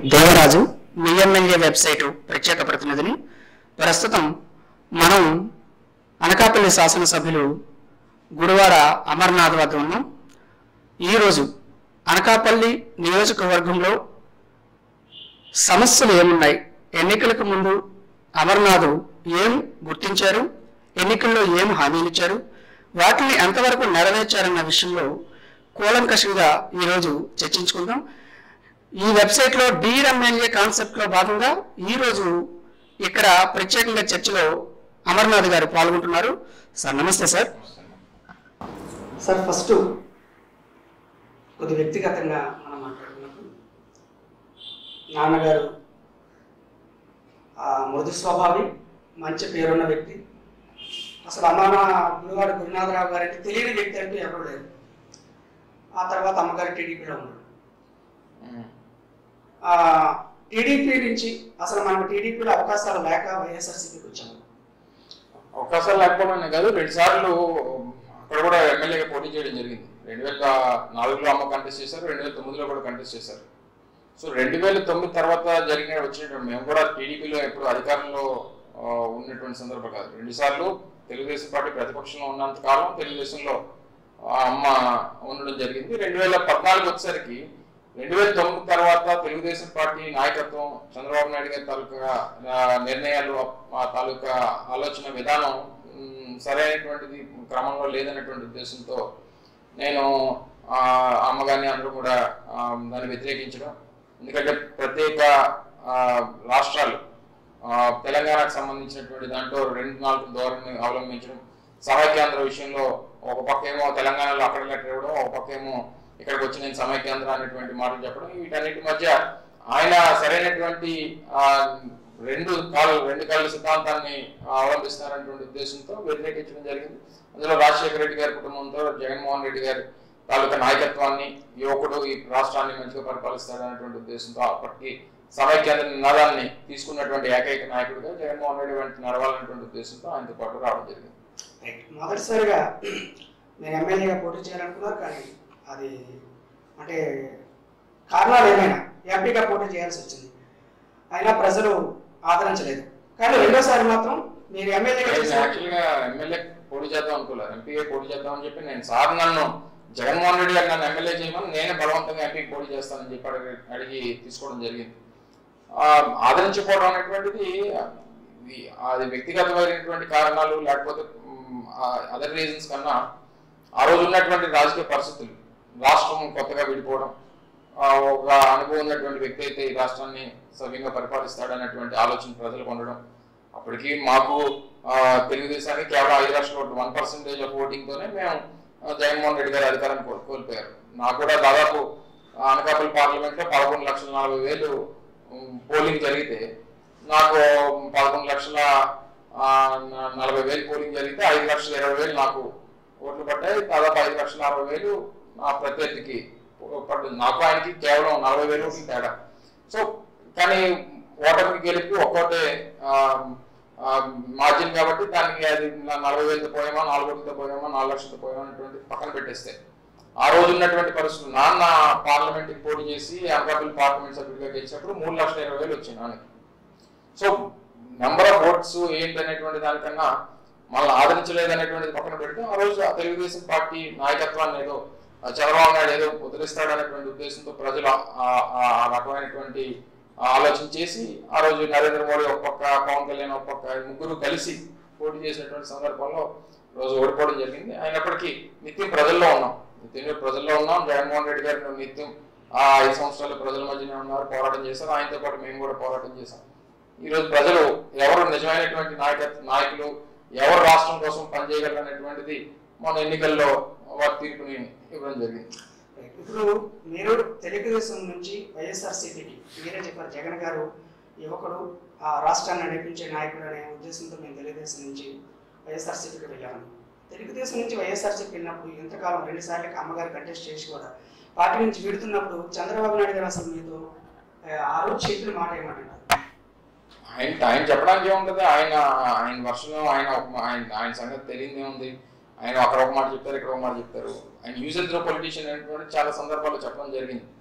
దేవరాజు మీ MLA website ప్రత్యేక ప్రతినిధిని. ప్రస్తుతం మనం అనకాపల్లి శాసనసభ్యులు గుడివాడ అమర్నాథ్ వద్ద ఉన్నాం. ఈరోజు అనకాపల్లి నియోజకవర్గంలో సమస్యలు ఏమున్నాయి, ఎన్నికలకు ముందు అమర్నాథ్ ఏం గుర్తించారు, ఎన్నికల్లో ఏం హామీలు ఇచ్చారు, వాటిని ఎంతవరకు నెరవేర్చారన్న విషయంలో కూలంకషంగా ఈరోజు చర్చించుకుందాం. ఈ వెబ్సైట్లో డీర్ ఎమ్మెల్యే కాన్సెప్ట్లో భాగంగా ఈరోజు ఇక్కడ ప్రత్యేకంగా చర్చలో అమర్నాథ్ గారు పాల్గొంటున్నారు. సార్ నమస్తే. సార్ ఫస్ట్ కొద్ది వ్యక్తిగతంగా మనం మాట్లాడుకున్నప్పుడు నాన్నగారు మృదు స్వభావి, మంచి పేరున్న వ్యక్తి. అసలు గుడివాడ గురునాథరావు గారు అంటే తెలియని వ్యక్తి అంటూ ఎవరు లేరు. ఆ తర్వాత అమ్మగారు టీడీపీలో ఉన్నారు. టీడీపీ నుంచి అసలు మనకు టీడీపీలో అవకాశాలు లేక వైఎస్ఆర్సీపీకి వచ్చాము. అవకాశాలు లేకపోవడం కాదు, 2 సార్లు అక్కడ కూడా ఎమ్మెల్యేగా పోటీ చేయడం జరిగింది. 2004లో అమ్మ కంటెస్ట్ చేశారు, 2009లో కూడా కంటెస్ట్ చేశారు. సో 2009 తర్వాత వచ్చినటువంటి మేము కూడా టీడీపీలో ఎప్పుడు అధికారంలో ఉన్నటువంటి సందర్భం కాదు. 2 సార్లు తెలుగుదేశం పార్టీ ప్రతిపక్షంలో ఉన్నంత కాలం తెలుగుదేశంలో అమ్మ ఉండడం జరిగింది. 2014 వచ్చేసరికి 2009 తర్వాత తెలుగుదేశం పార్టీ నాయకత్వం, చంద్రబాబు నాయుడు గారి తాలూకా నిర్ణయాలు, ఆ తాలూకా ఆలోచన విధానం సరైనటువంటిది క్రమంలో లేదన్నటువంటి ఉద్దేశంతో నేను అమ్మగారిని అందరూ కూడా దాన్ని వ్యతిరేకించడం. ఎందుకంటే ప్రత్యేక రాష్ట్రాలు, తెలంగాణకు సంబంధించినటువంటి దాంట్లో 2-4 ధోరణిని అవలంబించడం, సమైక్యాంధ్ర విషయంలో ఒక పక్కేమో తెలంగాణలో అక్కడ లెటర్ ఇవ్వడం, ఒక పక్కేమో ఇక్కడికి వచ్చి నేను సమైక్యాంధ్ర అనేటువంటి మాటలు చెప్పడం, వీటన్నిటి మధ్య ఆయన సరైనటువంటి రెండు కాళ్ళ సిద్ధాంతాన్ని అవలంబిస్తారనేటువంటి ఉద్దేశంతో వ్యతిరేకించడం జరిగింది. అందులో రాజశేఖర రెడ్డి గారి కుటుంబంతో జగన్మోహన్ రెడ్డి గారి తాలూకా నాయకత్వాన్ని, యువకుడు ఈ రాష్ట్రాన్ని మంచిగా పరిపాలిస్తాడనేటువంటి ఉద్దేశంతో అప్పటికి సమైక్యాంధ్ర నినాదాన్ని తీసుకున్నటువంటి ఏకైక నాయకుడిగా జగన్మోహన్ రెడ్డి వంటి నడవాలనేటువంటి ఉద్దేశంతో ఆయనతో పాటు రావడం జరిగింది. మొదటిసారిగా నేను ఎమ్మెల్యేగా పోటీ చేయాలనుకున్నారు, కానీ అది అంటే కారణాలు ఏమైనా ఎంపీగా పోటీ చేయాల్సి వచ్చింది. అయినా ప్రజలు ఆదరించలేదు. కానీ రెండోసారి మాత్రం మీరు యాక్చువల్గా ఎమ్మెల్యే పోటీ చేద్దాం అనుకోలేదు, ఎంపీగా పోటీ చేద్దాం అని చెప్పి నేను సార్ నన్ను జగన్మోహన్ రెడ్డి గారు నన్ను ఎమ్మెల్యే చేయమని నేనే బలవంతంగా ఎంపీకి పోటీ చేస్తానని చెప్పి అడిగి తీసుకోవడం జరిగింది. ఆదరించుకోవడం అనేటువంటిది అది వ్యక్తిగతమైనటువంటి కారణాలు లేకపోతే అదర్ రీజన్స్ కన్నా ఆ రోజు ఉన్నటువంటి రాజకీయ పరిస్థితులు, రాష్ట్రం కొత్తగా విడిపోవడం, ఒక అనుభవం ఉన్నటువంటి వ్యక్తి అయితే ఈ రాష్ట్రాన్ని సవ్యంగా పరిపాలిస్తాడనేటువంటి ఆలోచన ప్రజలకు ఉండడం. అప్పటికి మాకు తెలుగుదేశానికి కేవలం 5 లక్షల ఓట్లు, 1% ఆఫ్ ఓటింగ్తోనే మేము జగన్మోహన్ రెడ్డి గారి అధికారాన్ని కోల్పోయారు. నాకు కూడా దాదాపు అనకాపల్లి పార్లమెంట్లో 11,40,000 పోలింగ్ జరిగితే నాకు 11,40,000 పోలింగ్ జరిగితే 5,20,000 నాకు ఓట్లు పడ్డాయి. దాదాపు 5,60,000 నా ప్రత్యర్థికి పడ్డది. నాకు ఆయనకి కేవలం 40,000 ఓట్లు తేడా. సో కానీ ఓటమికి గెలిపి ఒక్కోటే మార్జిన్ కాబట్టి దానికి అది 40,000తో పోయామా, 4 కోట్లతో పోయామా, 4 లక్షలతో పోయామా అనేటువంటి పక్కన పెట్టేస్తే ఆ రోజు ఉన్నటువంటి పరిస్థితులు, నాన్న పార్లమెంట్కి పోటీ చేసి అనకాపల్లి పార్లమెంట్ సభ్యుడిగా గెలిచినప్పుడు 3,20,000 వచ్చింది నాన్నకి. సో నెంబర్ ఆఫ్ ఓట్స్ ఏంటి అనేటువంటి దానికన్నా మళ్ళీ ఆదరించలేదు అనేటువంటిది పక్కన పెడితే ఆ రోజు తెలుగుదేశం పార్టీ నాయకత్వాన్ని ఏదో చంద్రబాబు నాయుడు ఏదో వదిలిస్తాడనేటువంటి ఉద్దేశంతో ప్రజలు ఆ రకమైనటువంటి ఆలోచన చేసి ఆ రోజు నరేంద్ర మోడీ ఒక పక్క, పవన్ కళ్యాణ్ ఒక పక్క, ముగ్గురు కలిసి పోటీ చేసినటువంటి సందర్భంలో రోజు ఓడిపోవడం జరిగింది. అయినప్పటికీ నిత్యం ప్రజల్లో ఉన్నాం. జగన్మోహన్ రెడ్డి గారు నిత్యం 5 సంవత్సరాలు ప్రజల మధ్యనే ఉన్నారు, పోరాటం చేశారు. ఆయనతో పాటు మేము కూడా పోరాటం చేశాం. ఈరోజు ప్రజలు ఎవరు నిజమైనటువంటి నాయకులు, ఎవరు రాష్ట్రం కోసం పనిచేయగలరు అనేటువంటిది మన ఎన్నికల్లో వారి తీర్పుని ఇవ్వడం జరిగింది. ఇప్పుడు మీరు తెలుగుదేశం నుంచి వైఎస్ఆర్సీపీకి మీరే చెప్పారు, జగన్ గారు యువకుడు, ఆ రాష్ట్రాన్ని నడిపించే నాయకుడు అనే ఉద్దేశంతో మేము తెలుగుదేశం నుంచి వైఎస్ఆర్సీపీకి వెళ్ళాము. తెలుగుదేశం నుంచి వైఎస్ఆర్సీపీ వెళ్ళినప్పుడు ఇంతకాలం 2 సార్లకి అమ్మగారు కంటెస్ట్ చేసి కూడా పార్టీ నుంచి విడుతున్నప్పుడు చంద్రబాబు నాయుడు గారు అసలు మీతో ఆ రోజు చెప్పిన మాట ఏమంటారు? ఆయన చెప్పడానికి ఏముంటుంది, ఆయన వర్షంలో ఆయన సంగతి తెలియదే ఉంది. ఆయన అక్కడ ఒక మాట చెప్తారు, ఇక్కడ ఒక మాట చెప్తారు. ఆయన యూజ్ అండ్ త్రో పొలిటీషియన్ అనేటువంటి చాలా సందర్భాల్లో చెప్పడం జరిగింది.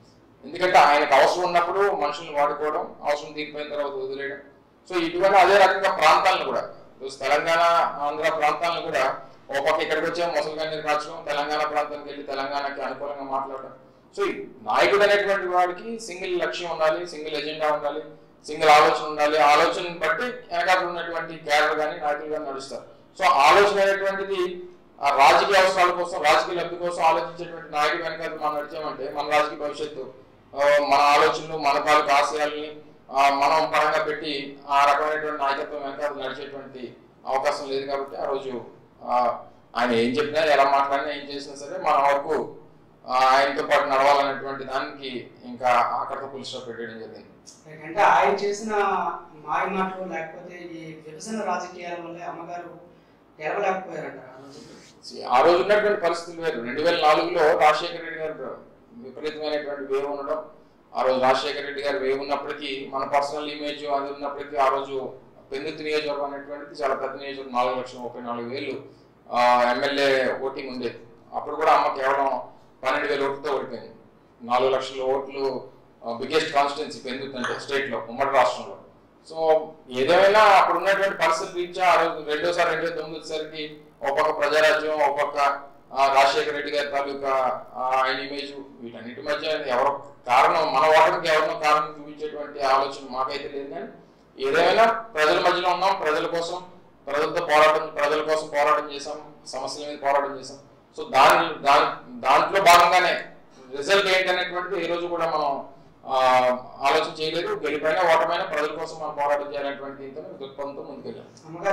ఎందుకంటే ఆయనకు అవసరం ఉన్నప్పుడు మనుషులను వాడుకోవడం, అవసరం తీరిపోయిన తర్వాత వదిలేయడం. సో ఇటువంటి అదే రకంగా ప్రాంతాలను కూడా తెలంగాణ ఆంధ్ర ప్రాంతాలను కూడా ఒక పక్క ఇక్కడికి వచ్చే ముసలిగాన్ని కాల్చడం, తెలంగాణ ప్రాంతానికి వెళ్ళి తెలంగాణకి అనుకూలంగా మాట్లాడడం. సో నాయకుడు అనేటువంటి వాడికి సింగిల్ లక్ష్యం ఉండాలి, సింగిల్ ఎజెండా ఉండాలి, సింగిల్ ఆలోచన ఉండాలి. ఆలోచన బట్టి వెనకాల ఉన్నటువంటి క్యాడర్ కానీ నాయకులు కానీ నడుస్తారు. సో ఆలోచన అనేటువంటిది ఆ రాజకీయ అవసరాల కోసం, రాజకీయ లబ్ధి కోసం ఆలోచించేటువంటి నాయకుడు వెనకాల మనం నడిచామంటే మన రాజకీయ భవిష్యత్తు, మన ఆలోచనలు, మన తాలూకు ఆశయాల్ని మనం పరంగా పెట్టి ఆ రకమైనటువంటి నాయకత్వం వెనకాల నడిచేటువంటి అవకాశం లేదు. కాబట్టి ఆ రోజు ఆయన ఏం చెప్పినా, ఎలా మాట్లాడినా, ఏం చేసినా సరే మన వరకు ఆయనతో పాటు నడవాలనేటువంటి దానికి ఇంకా అక్కడితో పులి స్టాప్ పెట్టడం జరిగింది. అంటే ఆయన చేసిన మాయ మాటలు లేకపోతే ఈ విభజన రాజకీయాల వల్ల అమ్మగారు గెలవలేకపోయారంట. ఆ రోజు ఉన్నటువంటి పరిస్థితులు వేరు. 2004లో రాజశేఖర రెడ్డి గారు విపరీతమైనటువంటి వేవ్ ఉండడం, ఆ రోజు రాజశేఖర రెడ్డి గారు వేవ్ ఉన్నప్పటికీ మన పర్సనల్ ఇమేజ్ అది ఉన్నప్పటికీ ఆ రోజు పెందుర్తి నియోజకవర్గం అనేటువంటిది చాలా పెద్ద నియోజకవర్గం, 4,34,000 ఎమ్మెల్యే ఓటింగ్ ఉండేది. అప్పుడు కూడా అమ్మ కేవలం 12,000 ఓట్లతో ఓడిపోయింది. 4 లక్షల ఓట్లు బిగ్గెస్ట్ కాన్స్టిట్యున్సీ పెందుర్తి అంటే స్టేట్లో, ఉమ్మడి రాష్ట్రంలో. సో ఏదేమైనా అప్పుడు ఉన్నటువంటి పరిస్థితి రీత్యా ఆ రోజు రెండోసారి 2009 వచ్చేసరికి ఒక పక్క ప్రజారాజ్యం, ఒక పక్క రాజశేఖర రెడ్డి గారి తాలూకా ఆయన ఇమేజ్, వీటన్నిటి మధ్య ఎవరో కారణం, మన ఓటమికి ఎవరినో కారణం చూపించేటువంటి ఆలోచన మాకైతే లేదు. కానీ ఏదేమైనా ప్రజల మధ్యలో ఉన్నాం, ప్రజల కోసం, ప్రజల కోసం పోరాటం చేసాం, సమస్యల మీద పోరాటం చేసాం. సో దాంట్లో భాగంగానే రిజల్ట్ ఏంటనేటువంటిది ఈ రోజు కూడా మనం ఆలోచన చేయలేదు. గెలిపోయినా ఓటమైనా ప్రజల కోసం మనం పోరాటం చేయాలనేటువంటి దీంతో దృక్పథంతో ముందుకెళ్ళాం.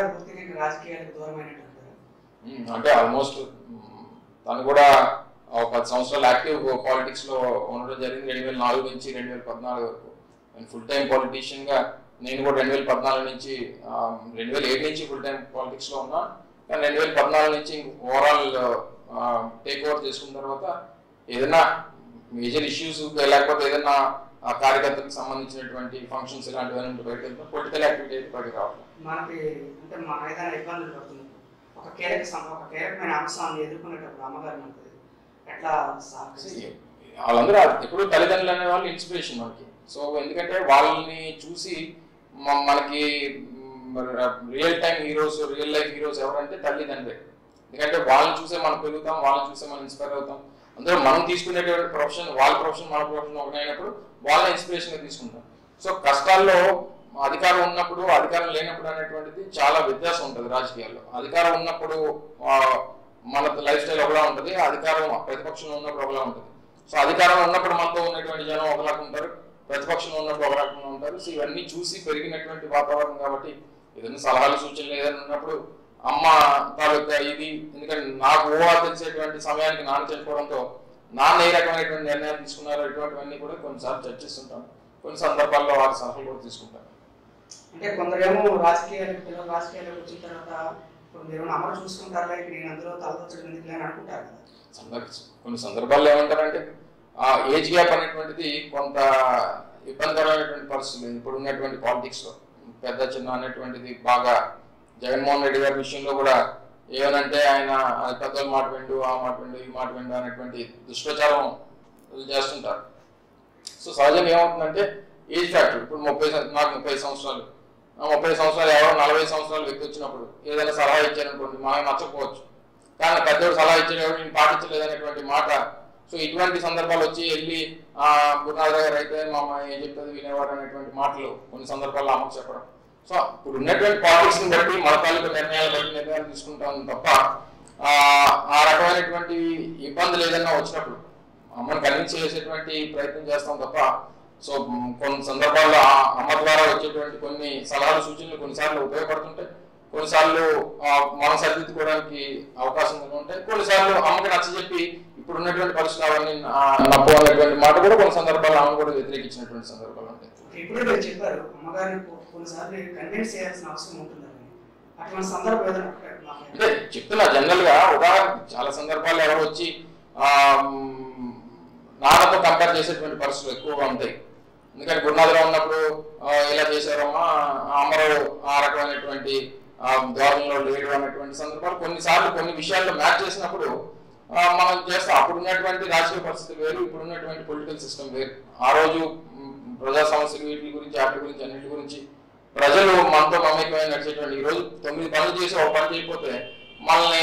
అంటే ఆల్మోస్ట్ తను కూడా 10 సంవత్సరాలు యాక్టివ్ పాలిటిక్స్ లో ఉండడం జరిగింది. 2004 నుంచి 2014 వరకు ఫుల్ టైం పొలిటీషియన్ గా నేను కూడా 2014 నుంచి 2007 నుంచి ఫుల్ టైం పాలిటిక్స్ లో ఉన్నా. కానీ 2014 నుంచి ఓవరాల్ టేక్ ఓవర్ చేసుకున్న తర్వాత ఏదైనా మేజర్ ఇష్యూస్ లేకపోతే ఏదైనా కార్యకర్తలకు సంబంధించినటువంటి ఫంక్షన్స్ ఇలాంటివన్నీ బయటకు వెళ్తాం, పొలిటికల్ యాక్టివిటీ అయితే బయటకు రావడం. మనకి అంటే మా ఏదైనా ఇబ్బందులు పడుతుంది, ఒక కీలకమైన అంశాన్ని ఎదుర్కొనేటప్పుడు అమ్మగారు మనకి ఎట్లా వాళ్ళందరూ ఎప్పుడు తల్లిదండ్రులు అనే వాళ్ళు ఇన్స్పిరేషన్ మనకి. సో ఎందుకంటే వాళ్ళని చూసి మనకి real time heroes, real life heroes ఎవరంటే తల్లిదండ్రులే. ఎందుకంటే వాళ్ళని చూసే మనం పెరుగుతాం, వాళ్ళని చూసే మనం ఇన్స్పైర్ అవుతాం. అందులో మనం తీసుకునేటువంటి ప్రొఫెషన్, వాళ్ళ ప్రొఫెషన్ మన ప్రొఫెషన్ ఒకటైనప్పుడు వాళ్ళని ఇన్స్పిరేషన్గా తీసుకుంటాం. సో కష్టాల్లో అధికారం ఉన్నప్పుడు, అధికారం లేనప్పుడు అనేటువంటిది చాలా వ్యత్యాసం ఉంటుంది రాజకీయాల్లో. అధికారం ఉన్నప్పుడు మన లైఫ్ స్టైల్ ఒకలా ఉంటుంది, అధికారం ప్రతిపక్షంలో ఉన్నప్పుడు ఒకలా ఉంటుంది. సో అధికారం ఉన్నప్పుడు మనతో ఉన్నటువంటి జనం ఒకలాగా ఉంటారు, ప్రతిపక్షంలో ఉన్నప్పుడు ఒక రకంగా ఉంటారు. సో ఇవన్నీ చూసి పెరిగినటువంటి వాతావరణం కాబట్టి ఏదైనా సలహాలు, సూచనలు ఏదైనా ఉన్నప్పుడు అమ్మ తాలూకా ఇది, ఎందుకంటే నాకు ఊహ తెలిసేటువంటి సమయానికి నాన్న చనిపోవడంతో నాన్న ఏ రకమైనటువంటి నిర్ణయాలు తీసుకున్నారో ఇటువంటివన్నీ కూడా కొన్నిసార్లు చర్చిస్తుంటాను. కొన్ని సందర్భాల్లో వారి సలహాలు కూడా తీసుకుంటాను. అంటే కొందరేమో రాజకీయాలకు వచ్చిన తర్వాత మీరు అమలు చూసుకుంటారా, నేను అందులో తలదొచ్చడం ఎందుకు అని అనుకుంటారు కదా. కొన్ని సందర్భాల్లో ఏమంటారంటే ఆ ఏజ్ గ్యాప్ అనేటువంటిది కొంత ఇబ్బందికరమైనటువంటి పరిస్థితులు ఇప్పుడు ఉన్నటువంటి పాలిటిక్స్ లో. పెద్ద చిన్న అనేటువంటిది బాగా జగన్మోహన్ రెడ్డి గారి విషయంలో కూడా ఏమనంటే ఆయన పెద్దల మాట విండు, ఆ మాట విండు, ఈ మాట విండు అనేటువంటి దుష్ప్రచారం చేస్తుంటారు. సో సహజంగా ఏమవుతుందంటే ఏజ్ ఫ్యాక్టర్. ఇప్పుడు నాకు 30 సంవత్సరాలు, 30 సంవత్సరాలు ఎవరో 40 సంవత్సరాల వ్యక్తి వచ్చినప్పుడు ఏదైనా సలహా ఇచ్చారనుకోండి, మనకు నచ్చకపోవచ్చు. కానీ పెద్దోడు సలహా ఇచ్చేవాడు నేను పాటించలేదనేటువంటి మాట. సో ఇటువంటి సందర్భాలు వచ్చి వెళ్ళి గురునాథరావు గారు అయితే మా అమ్మ ఏం చెప్తుంది వినేవారు అనేటువంటి మాటలు కొన్ని సందర్భాల్లో అమ్మకు చెప్పడం. సో ఇప్పుడు ఉన్నటువంటి పాలిటిక్స్ ని బట్టి, మన తాలూకు నిర్ణయాలు బట్టి నిర్ణయాలు తీసుకుంటాం తప్ప ఆ రకమైనటువంటి ఇబ్బందులు ఏదైనా వచ్చినప్పుడు అమ్మను కన్విన్స్ చేసేటువంటి ప్రయత్నం చేస్తాం తప్ప. సో కొన్ని సందర్భాల్లో అమ్మ ద్వారా వచ్చేటువంటి కొన్ని సలహాలు, సూచనలు కొన్నిసార్లు ఉపయోగపడుతుంటాయి, కొన్నిసార్లు మనం సరిదిద్దుకోవడానికి అవకాశం ఉంటాయి, కొన్నిసార్లు అమ్మకి నచ్చజెప్పి ఇప్పుడు ఉన్నటువంటి పరిస్థితులు అవన్నీ నప్పు అనేటువంటి మాట కూడా కొన్ని సందర్భాల్లో ఆమె కూడా వ్యతిరేకించినటువంటి సందర్భాలు ఉంటాయి. ఇప్పుడు మీరు చెప్పారు అమ్మగారిని కొన్నిసార్లు కన్విన్స్ చేయాల్సిన అవసరం ఉంటుందని, అటువంటి సందర్భం అంటే చెప్తున్నా జనరల్ గా ఉదాహరణ చాలా సందర్భాల్లో ఎవరు వచ్చి నాన్నతో కంపేర్ చేసేటువంటి పరిస్థితులు ఎక్కువగా ఉంటాయి. ఎందుకంటే గురునాథరావు ఉన్నప్పుడు ఇలా చేశారమ్మా, అమ్మరావు ఆ రకమైనటువంటి ధోరణిలో లేడు అనేటువంటి సందర్భాలు కొన్నిసార్లు కొన్ని విషయాల్లో మ్యాచ్ చేసినప్పుడు మనం చేస్తాం. అప్పుడు ఉన్నటువంటి రాజకీయ పరిస్థితులు వేరు, ఇప్పుడు ఉన్నటువంటి పొలిటికల్ సిస్టమ్ వేరు. ఆ రోజు ప్రజా సమస్యలు వీటి గురించి వాటి గురించి అన్నిటి గురించి ప్రజలు మనతో మమేకమై నడిచేటువంటి ఈరోజు 9 పనులు చేసి ఒక పని చేయకపోతే మనల్ని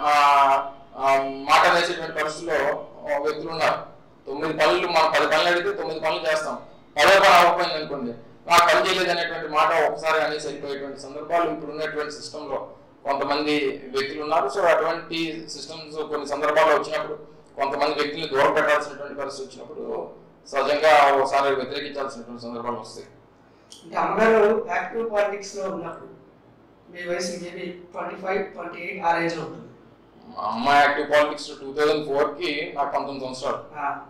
మాట వేసేటువంటి పరిస్థితిలో వ్యక్తులు ఉన్నారు. 9 పనులు మనం 10 పనులు అడిగితే 9 పనులు చేస్తాం. 10వ పని అవ్వకపోయింది అనుకోండి, నాకు పని చేయలేదు అనేటువంటి మాట ఒకసారి అనేసి వెళ్ళిపోయేటువంటి సందర్భాలు ఇప్పుడు ఉన్నటువంటి సిస్టంలో కొంతమంది వ్యక్తులు ఉన్నారు. సో అటువంటి సిస్టమ్స్ కొన్ని సందర్భాల్లో వచ్చినప్పుడు కొంతమంది వ్యక్తులు దూరం పెట్టాల్సినటువంటి పరిస్థితి వచ్చినప్పుడు సహజంగా ఒకసారి వ్యతిరేకించాల్సినటువంటి సందర్భాలు వస్తాయి. అంటే అమ్మగారు యాక్టివ్ పాలిటిక్స్ లో ఉన్నప్పుడు మీ వయసు మేబీ 25, 28 ఆ రేంజ్ లో ఉంటుంది. అమ్మ యాక్టివ్ పాలిటిక్స్ 2004కి నాకు 19 సంవత్సరాలు.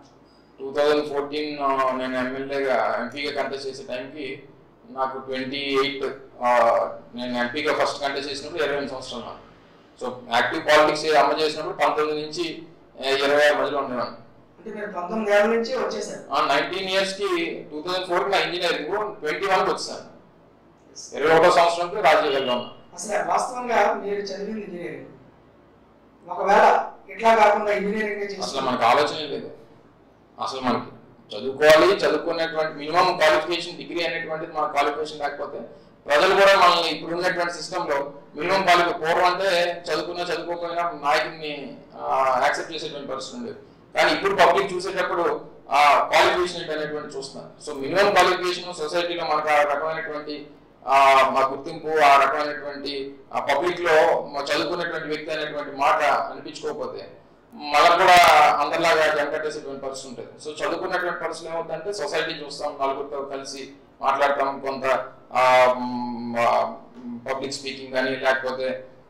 2014 నేను ఎంపీగా కంటెస్ట్ చేసే టైంకి నాకు 28. నేను ఎంపీగా ఫస్ట్ కంటెస్ట్ చేసినప్పుడు 28 సంవత్సరాలు నాకు. సో యాక్టివ్ పాలిటిక్స్ అమ్మ చేసినప్పుడు 19 నుంచి 26 మధ్యలో ఉండేవాడిని. అంటే మీరు 19 ఏళ్ల నుంచి వచ్చేసారు. 19 ఇయర్స్కి 2004కి నా ఇంజనీరింగ్ 21కి వచ్చాను. 21వ సంవత్సరంకి రాజకీయాల్లో ఉన్నాను. అసలు వాస్తవంగా మీరు చదివింది ఇంజనీరింగ్, ఒకవేళ ఇట్లా కాకుండా ఇంజనీరింగ్ అసలు మనకు ఆలోచన లేదు. అసలు మనకి చదువుకోవాలి, చదువుకునేటువంటి మినిమం క్వాలిఫికేషన్ డిగ్రీ అనేటువంటిది మన క్వాలిఫికేషన్ లేకపోతే ప్రజలు కూడా మనల్ని ఇప్పుడు ఉన్నటువంటి సిస్టంలో మినిమం పూర్వం అంటే చదువుకోకపోయినా నాయకుడిని యాక్సెప్ట్ చేసేటువంటి పరిస్థితి ఉండేది. కానీ ఇప్పుడు పబ్లిక్ చూసేటప్పుడు క్వాలిఫికేషన్ అనేటువంటి చూస్తున్నారు. సో మినిమం క్వాలిఫికేషన్ సొసైటీలో మనకు ఆ రకమైనటువంటి మా గుర్తింపు, ఆ రకమైనటువంటి పబ్లిక్ లో చదువుకునేటువంటి వ్యక్తి అనేటువంటి మాట అనిపించుకోకపోతే మనకు కూడా అందరిలాగా జంకట్టేసేటువంటి పరిస్థితి ఉంటుంది. సో చదువుకున్నటువంటి పరిస్థితి ఏమవుతుందంటే సొసైటీ చూస్తాం, నలుగురితో కలిసి మాట్లాడతాం, కొంత పబ్లిక్ స్పీకింగ్ కానీ లేకపోతే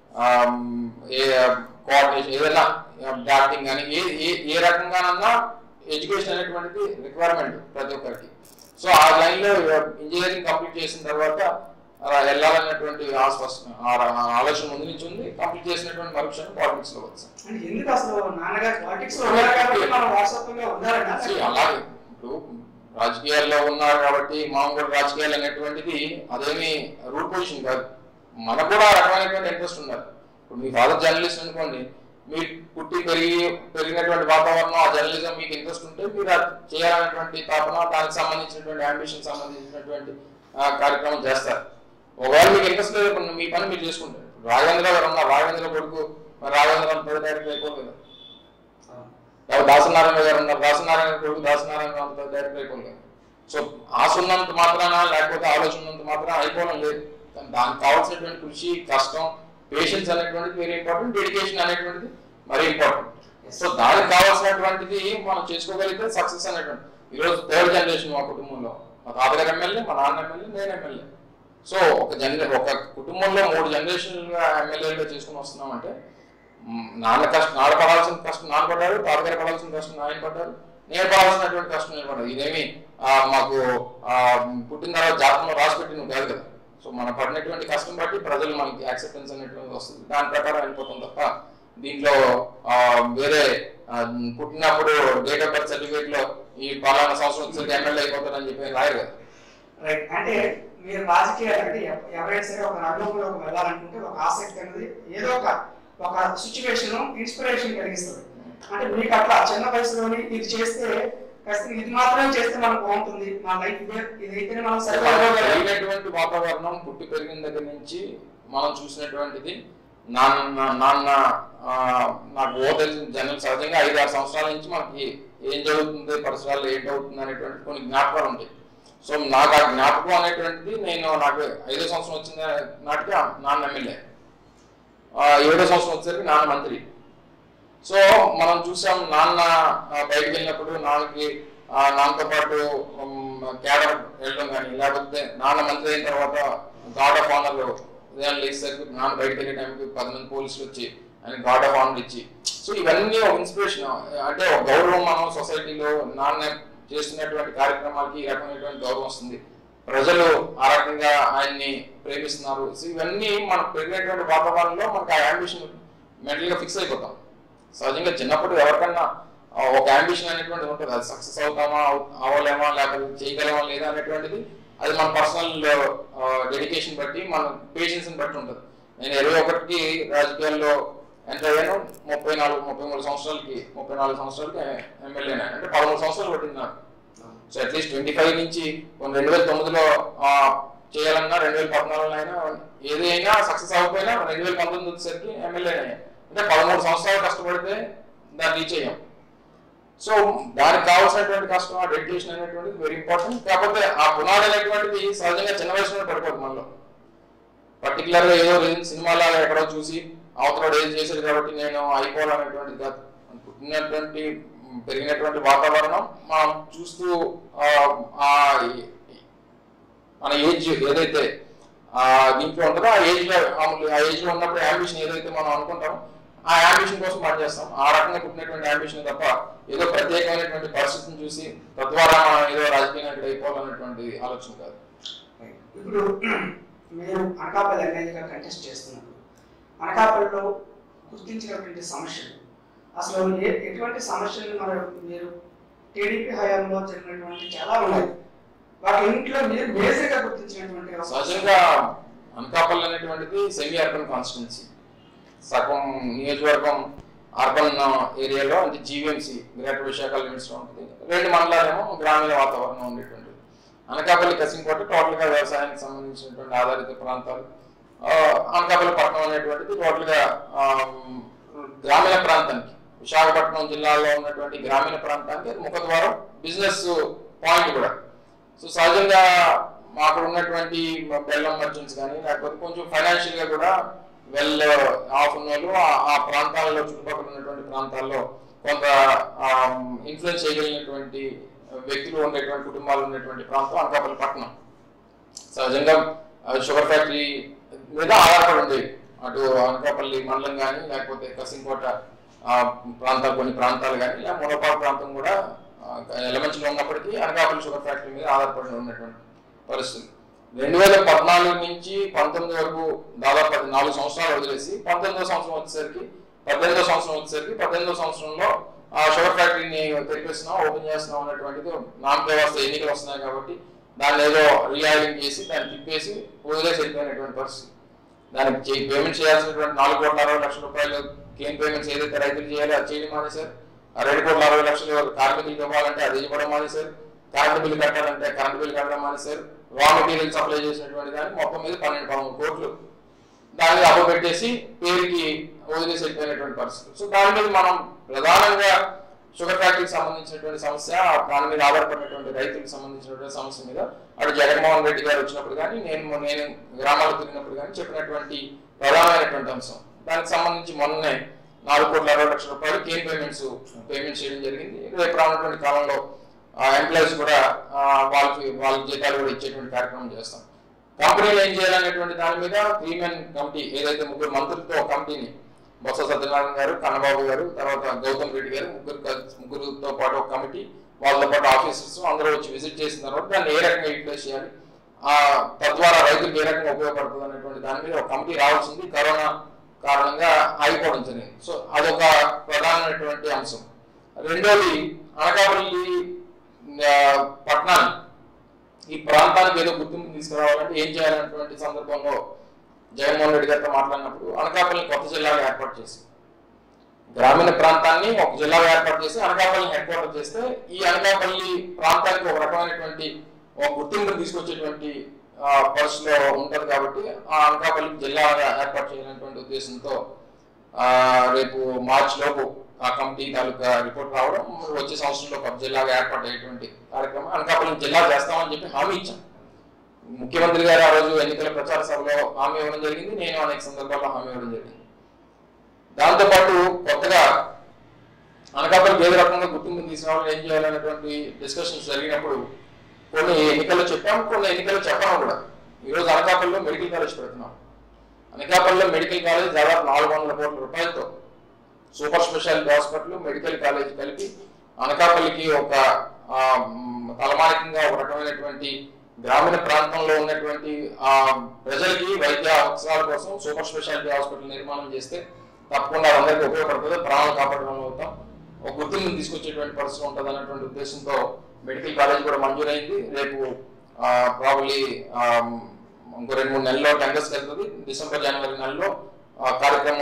కోఆర్డినేషన్ ఏదైనా డాక్టింగ్ కానీ ఏ రకంగానన్నా ఎడ్యుకేషన్ అనేటువంటిది రిక్వైర్మెంట్ ప్రతి ఒక్కరికి. సో ఆ లైన్లో ఇంజనీరింగ్ కంప్లీట్ చేసిన తర్వాత వెళ్ళాలనేటువంటి ఆలోచన ముందు నుంచి ఉంది. కంప్లీట్ చేసినటువంటి మరుక్షణం పాలిటిక్స్ లో వచ్చాను. అలాగే ఇప్పుడు రాజకీయాల్లో ఉన్నారు కాబట్టి మామూలు రాజకీయాలు అనేటువంటిది అదేమి రూల్ పొజిషన్ కాదు. మనకు కూడా ఆ రకమైనటువంటి ఇంట్రెస్ట్ ఉండాలి. ఇప్పుడు మీ ఫాదర్ జర్నలిస్ట్ అనుకోండి, మీరు పుట్టి పెరిగినటువంటి వాతావరణం, ఆ జర్నలిజం మీకు ఇంట్రెస్ట్ ఉంటే మీరు చేయాలనేటువంటి తాపన, దానికి సంబంధించినటువంటి అంబిషన్ సంబంధించినటువంటి కార్యక్రమం చేస్తారు. ఒకవేళ మీకు ఇంట్రెస్ట్ లేదు, మీ పని మీరు చేసుకుంటారు. రాఘవేంద్ర గారు ఉన్నారు, రాఘవేంద్ర కొడుకు రాఘవేంద్ర పెద్ద డైరెక్టర్ అయిపోలేదు. దాసనారాయణ గారు ఉన్నారు, దాసనారాయణ కొడుకు దాసనారాయణ పెద్ద డైరెక్టర్ అయిపోలేదు. సో ఆశ ఉన్నంత మాత్రాన లేకపోతే ఆలోచన ఉన్నంత మాత్రాన అయిపోవడం లేదు. దానికి కావాల్సినటువంటి కృషి, కష్టం, పేషెన్స్ అనేటువంటిది వెరీ ఇంపార్టెంట్, డెడికేషన్ అనేటువంటిది మరీ ఇంపార్టెంట్. సో దానికి కావాల్సినటువంటిది మనం చేసుకోగలిగితే సక్సెస్ అనేటువంటి. ఈరోజు 3rd జనరేషన్ మా కుటుంబంలో, మా తాతగారు ఎమ్మెల్యే, మా నాన్న ఎమ్మెల్యే, నేను ఎమ్మెల్యే. సో ఒక కుటుంబంలో 3 జనరేషన్లుగా ఎమ్మెల్యేలుగా చేసుకుని వస్తున్నామంటే నాన్న పడాల్సిన కష్టం నాన్న పడ్డారు, తాతగారు పడాల్సిన కష్టం ఆయన పడ్డారు, నేను పడాల్సినటువంటి కష్టం నేను పడ్డారు. ఇదేమి మాకు పుట్టిన తర్వాత జాతకంలో రాసి పెట్టినవి కాదు కదా. సో మనం పడినటువంటి కష్టం బట్టి ప్రజలు మనకి యాక్సెప్టెన్స్ అనేటువంటి వస్తుంది, దాని ప్రకారం వెళ్ళిపోతుంది తప్ప దీంట్లో వేరే పుట్టినప్పుడు డేట్ ఆఫ్ బర్త్ సర్టిఫికేట్ లో ఈ పలానా సంవత్సరం వచ్చేసరికి ఎమ్మెల్యే అయిపోతారని చెప్పి రాయరు కదా. రైట్. అంటే మీరు రాజకీయాలు అంటే ఎవరైనా సరే ఒక రంగంలోకి వెళ్ళాలనుకుంటే ఒక ఆసక్తి అనేది ఏదో ఒక సిచ్యువేషన్ ఇన్స్పిరేషన్ కలిగిస్తుంది. అంటే మీకు అట్లా చిన్న వయసులోని ఇది చేస్తే ఇది మాత్రమే చేస్తే మనకు బాగుంటుంది, మా లైఫ్ ఇదైతే మనం సరైనటువంటి వాతావరణం పుట్టి పెరిగిన దగ్గర నుంచి మనం చూసినటువంటిది. నాన్న నాకు తెలిసిన జనరల్ సహజంగా 5-6 సంవత్సరాల నుంచి మనకి ఏం జరుగుతుంది, పరిసరాలు ఏంటవుతుంది అనేటువంటి కొన్ని జ్ఞాపకాలు ఉంటాయి. సో నాకు ఆ జ్ఞాపకం అనేటువంటిది నాకు 5వ సంవత్సరం వచ్చిన నాటికి నాన్న ఎమ్మెల్యే, 7వ సంవత్సరం వచ్చేసరికి నాన్న మంత్రి. సో మనం చూసాం నాన్న బయటకు వెళ్ళినప్పుడు నాన్నతో పాటు క్యాడర్ వెళ్ళడం కానీ, లేకపోతే నాన్న మంత్రి అయిన తర్వాత గార్డ్ ఆఫ్ ఆనర్ ఉదయాన్ని లేచేసరికి నాన్న బయటకు వెళ్ళే టైంకి 10 మంది పోలీసులు వచ్చి ఆయన గార్డ్ ఆఫ్ ఆనర్ ఇచ్చి, సో ఇవన్నీ ఒక ఇన్స్పిరేషన్, అంటే ఒక గౌరవం. మనం సొసైటీలో నాన్న చేస్తున్నటువంటి కార్యక్రమాలకి ఈ రకమైనటువంటి గౌరవం వస్తుంది, ప్రజలు ఆ రకంగా ఆయన్ని ప్రేమిస్తున్నారు. సో ఇవన్నీ మనం పెరిగినటువంటి వాతావరణంలో మనకు ఆ అంబిషన్ మెంటల్గా ఫిక్స్ అయిపోతాం. సహజంగా చిన్నప్పుడు ఎవరికన్నా ఒక అంబిషన్ అనేటువంటిది ఉంటుంది, అది సక్సెస్ అవుతామా అవ్వలేమా లేకపోతే చేయగలమా లేదా అనేటువంటిది అది మన పర్సనల్ డెడికేషన్ బట్టి, మన పేషెన్స్ని బట్టి ఉంటుంది. నేను 21కి రాజకీయాల్లో ఎంటర్ అయ్యాను. 34 సంవత్సరాలకి 34 సంవత్సరాలకి ఎమ్మెల్యే అంటే 13 సంవత్సరాలు పట్టింది నాకు. సో అట్లీస్ట్ 25 నుంచి 2009లో చేయాలన్నా 2014లో అయినా ఏదైనా సక్సెస్ అవ్వకపోయినా 2019 వచ్చేసరికి ఎమ్మెల్యే అయ్యాను. అంటే 13 సంవత్సరాలు కష్టపడితే దాన్ని రీచ్ అయ్యాం. సో దానికి కావాల్సినటువంటి కష్టం, ఆ డెడికేషన్ అనేటువంటిది వెరీ ఇంపార్టెంట్. కాకపోతే ఆ పునాది అనేటువంటిది సహజంగా చిన్న వయసులో పడిపోతుంది మనలో. పర్టికులర్గా ఏదో సినిమాలో ఎక్కడో చూసి అవతల ఏం చేశారు కాబట్టి నేను అయిపోవాలనేటువంటిది కాదు. పుట్టినటువంటి పెరిగినటువంటి వాతావరణం మనం చూస్తూ మన ఏజ్ ఏదైతే దీంట్లో ఉంటుందో ఆ ఏజ్లో ఉన్నప్పుడు యాంబిషన్ ఏదైతే మనం అనుకుంటామో ఆ యాంబిషన్ కోసం పనిచేస్తాం. ఆ రకంగా పుట్టినటువంటి యాంబిషన్ తప్ప ఏదో ప్రత్యేకమైనటువంటి పరిస్థితిని చూసి తద్వారా మనం ఏదో రాజకీయ నాయకుడు అయిపోవాలనేటువంటి ఆలోచన కాదు. ఇప్పుడు మీరు అనకాపల్లి ఎమ్మెల్యేగా కంటెస్ట్ చేస్తున్నారు. అనకాపల్లిలో గుర్తించినటువంటి సమస్యలు అసలు ఎటువంటి సమస్యలు మీరు టీడీపీ హయాంలో జరిగినటువంటి చాలా ఉన్నాయి. వాటి ఇంట్లో మీరు బేసిక్గా గుర్తించినటువంటి సహజంగా అనకాపల్లి అనేటువంటిది సెమీ అర్బన్ కాన్స్టిట్యున్సీ. సగం నియోజకవర్గం అర్బన్ ఏరియాలో అంటే జీవీఎంసీ గ్రేటర్ విశాఖ లిమిట్స్లో ఉంటుంది. 2 మండలాలేమో గ్రామీణ వాతావరణం ఉండేటువంటిది. అనకాపల్లి కసింకోట టోటల్గా వ్యవసాయానికి సంబంధించినటువంటి ఆధారిత ప్రాంతాలు. అనకాపల్లి పట్టణం అనేటువంటిది టోటల్గా గ్రామీణ ప్రాంతానికి, విశాఖపట్నం జిల్లాలో ఉన్నటువంటి గ్రామీణ ప్రాంతానికి ముఖద్వారం, బిజినెస్ పాయింట్ కూడా. సో సహజంగా మాకు ఉన్నటువంటి బెల్లం మర్చెంట్స్ కానీ లేకపోతే కొంచెం ఫైనాన్షియల్గా కూడా వెల్ ఆఫ్ ఉన్న వాళ్ళు ఆ ప్రాంతాల్లో చుట్టుపక్కల ఉన్నటువంటి ప్రాంతాల్లో కొంత ఇన్ఫ్లుయెన్స్ చేయగలిగినటువంటి వ్యక్తులు ఉండేటువంటి కుటుంబాలు ఉన్నటువంటి ప్రాంతం అనకాపల్లి పట్టణం. సహజంగా షుగర్ ఫ్యాక్టరీ మీద ఆధారపడి ఉండేవి. అటు అనకాపల్లి మండలం కానీ లేకపోతే కసింకోట ప్రాంతాలు, కొన్ని ప్రాంతాలు కానీ లేదా మునపాడు ప్రాంతం కూడా ఎలమంచిలో ఉన్నప్పటికీ అనకాపల్లి షుగర్ ఫ్యాక్టరీ మీద ఆధారపడి ఉన్నటువంటి పరిస్థితి. 2014 నుంచి 19 వరకు దాదాపు 4 సంవత్సరాలు వదిలేసి 18వ సంవత్సరం వచ్చేసరికి 18వ సంవత్సరంలో షుగర్ ఫ్యాక్టరీని తెరిపిస్తున్నాం, ఓపెన్ చేస్తున్నాం అనేటువంటిది నామకే వ్యవస్థ ఎన్నికలు వస్తున్నాయి కాబట్టి దాన్ని ఏదో రీఆయిలింగ్ చేసి దాన్ని తిప్పేసి వదిలేసి వెళ్ళిపోయినటువంటి పరిస్థితి. దానికి పేమెంట్ చేయాల్సినటువంటి 4,60,00,000 రూపాయలు క్లెయిమ్ పేమెంట్స్ ఏదైతే రైతులు చేయాలో అది చేయడం మానేశారు. 2,60,00,000 కార్మికులకు ఇవ్వాలంటే అది ఇవ్వడం మానేశారు. కరెంటు బిల్లు కట్టాలంటే కరెంటు బిల్లు కట్టడం మానేశారు. రా మెటీరియల్ సప్లై చేసినటువంటి దాన్ని మొత్తం మీద 12-13 కోట్లు దాని మీద అప్పపెట్టేసి పేరుకి వదిలేసి వెళ్ళిపోయినటువంటి పరిస్థితి. సో దాని మీద మనం ప్రధానంగా షుగర్ ఫ్యాక్టరీకి సంబంధించినటువంటి సమస్య, దాని మీద ఆధారపడినటువంటి రైతులకు సంబంధించినటువంటి సమస్య మీద అటు జగన్మోహన్ రెడ్డి గారు వచ్చినప్పుడు కానీ నేను గ్రామాలకు తిరిగినప్పుడు కానీ చెప్పినటువంటి ప్రధానమైనటువంటి అంశం. దానికి సంబంధించి మొన్నే 4,60,00,000 రూపాయలు క్లెయిమ్ పేమెంట్ చేయడం జరిగింది. రేపు రానున్నటువంటి కాలంలో ఎంప్లాయీస్ కూడా వాళ్ళ జీతాలు కూడా ఇచ్చేటువంటి కార్యక్రమం చేస్తాం. కంపెనీలు ఏం చేయాలనేటువంటి దాని మీద 3-man కమిటీ, ఏదైతే 3 మంత్రులతో కమిటీని, బొత్స సత్యనారాయణ గారు, కన్నబాబు గారు, తర్వాత గౌతమ్ రెడ్డి గారు, ముగ్గురుతో పాటు ఒక కమిటీ, వాళ్ళతో పాటు ఆఫీసర్స్ అందరూ వచ్చి విజిట్ చేసిన తర్వాత దాన్ని ఏ రకంగా యూటిలైజ్ చేయాలి, తద్వారా రైతులకు ఏ రకంగా ఉపయోగపడుతుంది అనేటువంటి దాని మీద ఒక కమిటీ రావాల్సింది. కరోనా కారణంగా ఆగిపోవడం జరిగింది. సో అదొక ప్రధానమైనటువంటి అంశం. రెండోది, అనకాపల్లి పట్టణాన్ని, ఈ ప్రాంతానికి ఏదో గుర్తింపు తీసుకురావాలంటే ఏం చేయాలనేటువంటి సందర్భంలో జగన్మోహన్ రెడ్డి గారితో మాట్లాడినప్పుడు అనకాపల్లిని కొత్త జిల్లాగా ఏర్పాటు చేసి, గ్రామీణ ప్రాంతాన్ని ఒక జిల్లాగా ఏర్పాటు చేసి అనకాపల్లిని హెడ్ క్వార్టర్ చేస్తే ఈ అనకాపల్లి ప్రాంతానికి ఒక రకమైనటువంటి ఒక గుర్తింపు తీసుకొచ్చేటువంటి పరిస్థితిలో ఉంటుంది. కాబట్టి ఆ అనకాపల్లి జిల్లాగా ఏర్పాటు చేయాలనేటువంటి ఉద్దేశంతో రేపు మార్చి లోపు ఆ కమిటీ తాలూకా రిపోర్ట్ రావడం, వచ్చే సంవత్సరంలో ఒక జిల్లాగా ఏర్పాటు అయ్యేటువంటి కార్యక్రమం అనకాపల్లి జిల్లా చేస్తామని చెప్పి హామీ ఇచ్చాం. ముఖ్యమంత్రి గారు ఆ రోజు ఎన్నికల ప్రచార సభలో హామీ ఇవ్వడం జరిగింది. నేను అనేక సందర్భాల్లో హామీ ఇవ్వడం జరిగింది. దాంతోపాటు కొత్తగా అనకాపల్లికి ఏ రకంగా గుర్తింపు తీసుకురావాలని ఏం చేయాలనేటువంటి డిస్కషన్స్ జరిగినప్పుడు కొన్ని ఎన్నికల్లో చెప్పాం, కొన్ని ఎన్నికల్లో చెప్పాము కూడా. ఈరోజు అనకాపల్లిలో మెడికల్ కాలేజ్ పెడుతున్నాం. అనకాపల్లిలో మెడికల్ కాలేజ్ దాదాపు 400 కోట్ల రూపాయలతో super speciality hospital, medical college కలిపి అనకాపల్లికి ఒక తలమానికంగా ఒక రకమైనటువంటి గ్రామీణ ప్రాంతంలో ఉన్నటువంటి ప్రజలకి వైద్య అవసరాల కోసం సూపర్ స్పెషాలిటీ హాస్పిటల్ నిర్మాణం చేస్తే తప్పకుండా అందరికీ ఉపయోగపడుతుంది, ప్రాణాలు కాపాడడంలో అవుతాం, ఒక గుర్తింపును తీసుకొచ్చేటువంటి పరిస్థితి ఉంటుంది అన్నటువంటి ఉద్దేశంతో మెడికల్ కాలేజ్ కూడా మంజూరైంది. రేపు ప్రాబబ్లీ ఇంకో 2-3 నెలల్లో టెండర్స్కి వెళ్తుంది. డిసెంబర్ జనవరి నెలలో కార్యక్రమం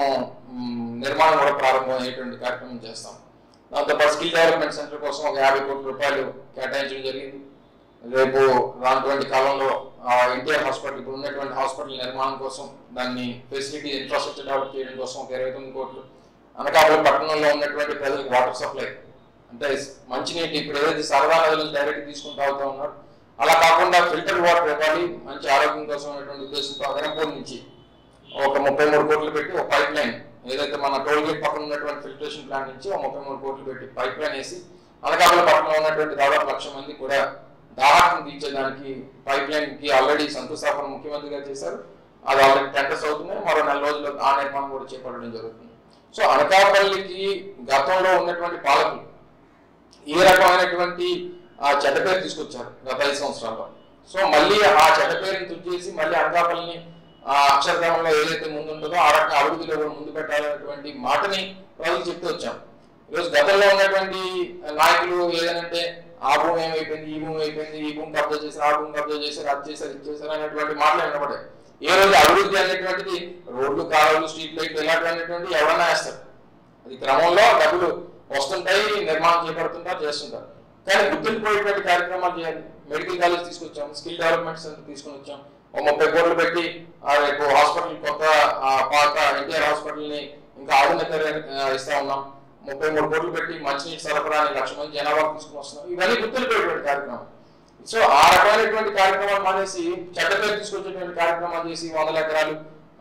నిర్మాణం కూడా ప్రారంభమయ్యేటువంటి కార్యక్రమం చేస్తాం. దాంతోపాటు స్కిల్ డెవలప్మెంట్ సెంటర్ కోసం ఒక 50 కోట్ల రూపాయలు కేటాయించడం జరిగింది. రేపు రానుటువంటి కాలంలో ఎన్టీఆర్ హాస్పిటల్, ఇప్పుడు ఉన్నటువంటి హాస్పిటల్ నిర్మాణం కోసం, దాన్ని ఫెసిలిటీ ఇన్ఫ్రాస్ట్రక్చర్ డెవలప్ చేయడం కోసం ఒక 29 కోట్లు. అనకాపల్లి పట్టణంలో ఉన్నటువంటి ప్రజలకు వాటర్ సప్లై, అంటే మంచినీటి ఇప్పుడు ఏదైతే సరదా నదులను డైరెక్ట్ తీసుకుంటూ అవుతూ ఉన్నారు, అలా కాకుండా ఫిల్టర్ వాటర్ ఇవ్వాలి, మంచి ఆరోగ్యం కోసం అనేటువంటి ఉద్దేశంతో అదనపూర్ నుంచి ఒక 33 కోట్లు పెట్టి ఒక పైప్ లైన్, ఏదైతే మన టోల్ గేట్ పక్కన ఉన్నటువంటి ఫిల్టరేషన్ ప్లాంట్ నుంచి ఒక 33 కోట్లు పెట్టి పైప్ లైన్ వేసి అనకాపల్లి పట్టణంలో ఉన్నటువంటి దాదాపు 1,00,000 మంది కూడా దాహాన్ని తీర్చేదానికి పైప్ లైన్ కి ఆల్రెడీ శంకుస్థాపన ముఖ్యమంత్రి గారు చేశారు. అది ఆల్రెడీ టెండర్స్ అవుతున్నాయి. మరో 4 రోజుల్లో ఆ నిర్మాణం కూడా చేపట్టడం జరుగుతుంది. సో అనకాపల్లికి గతంలో ఉన్నటువంటి పాలకులు ఏ రకమైనటువంటి చెడ్డ పేరు తీసుకొచ్చారు గత 5 సంవత్సరాల్లో. సో మళ్ళీ ఆ చెడ్డ పేరుని తుడిచేసి మళ్ళీ అనకాపల్లిని అక్షరక్రమంలో ఏదైతే ముందు ఉంటుందో ఆ రకంగా అభివృద్ధిలో కూడా ముందు పెట్టాలనేటువంటి మాటని ప్రజలు చెప్తూ వచ్చాం. ఈరోజు గతంలో ఉన్నటువంటి నాయకులు ఏదనంటే ఆ భూమి ఏమైపోయింది, ఈ భూమి అయిపోయింది, ఈ భూమి కబ్జా చేశారు, ఆ భూమి కబ్జా చేశారు, అది చేశారు, ఇది చేశారు అనేటువంటి మాటలు వినపడ్డాయి. ఏ రోజు అభివృద్ధి అనేటువంటిది రోడ్లు, కాలువలు, స్ట్రీట్ లైట్లు ఇలాంటివి ఎవరైనా వేస్తారు. అది క్రమంలో డబ్బులు వస్తుంటాయి, నిర్మాణం చేపడుతుంటారు, చేస్తుంటారు. కానీ గుర్తుండిపోయేటువంటి కార్యక్రమాలు చేయాలి. మెడికల్ కాలేజ్ తీసుకొచ్చాం, స్కిల్ డెవలప్మెంట్ సెంటర్ తీసుకుని వచ్చాం, 30 కోట్లు పెట్టి రేపు హాస్పిటల్, కొత్త పాత ఎన్టీఆర్ హాస్పిటల్ని ఇంకా ఆధునికంగా ఇస్తా ఉన్నాం. 33 కోట్లు పెట్టి మంచినీటి సరఫరాని 1,00,000 మంది జనాభా తీసుకుని వస్తున్నాం. ఇవన్నీ గుర్తుండిపోయేటువంటి కార్యక్రమం. సో ఆ రకమైనటువంటి కార్యక్రమాలు మానేసి చెడ్డ పేరు తీసుకొచ్చేటువంటి కార్యక్రమాలు చేసి 100 ఎకరాలు,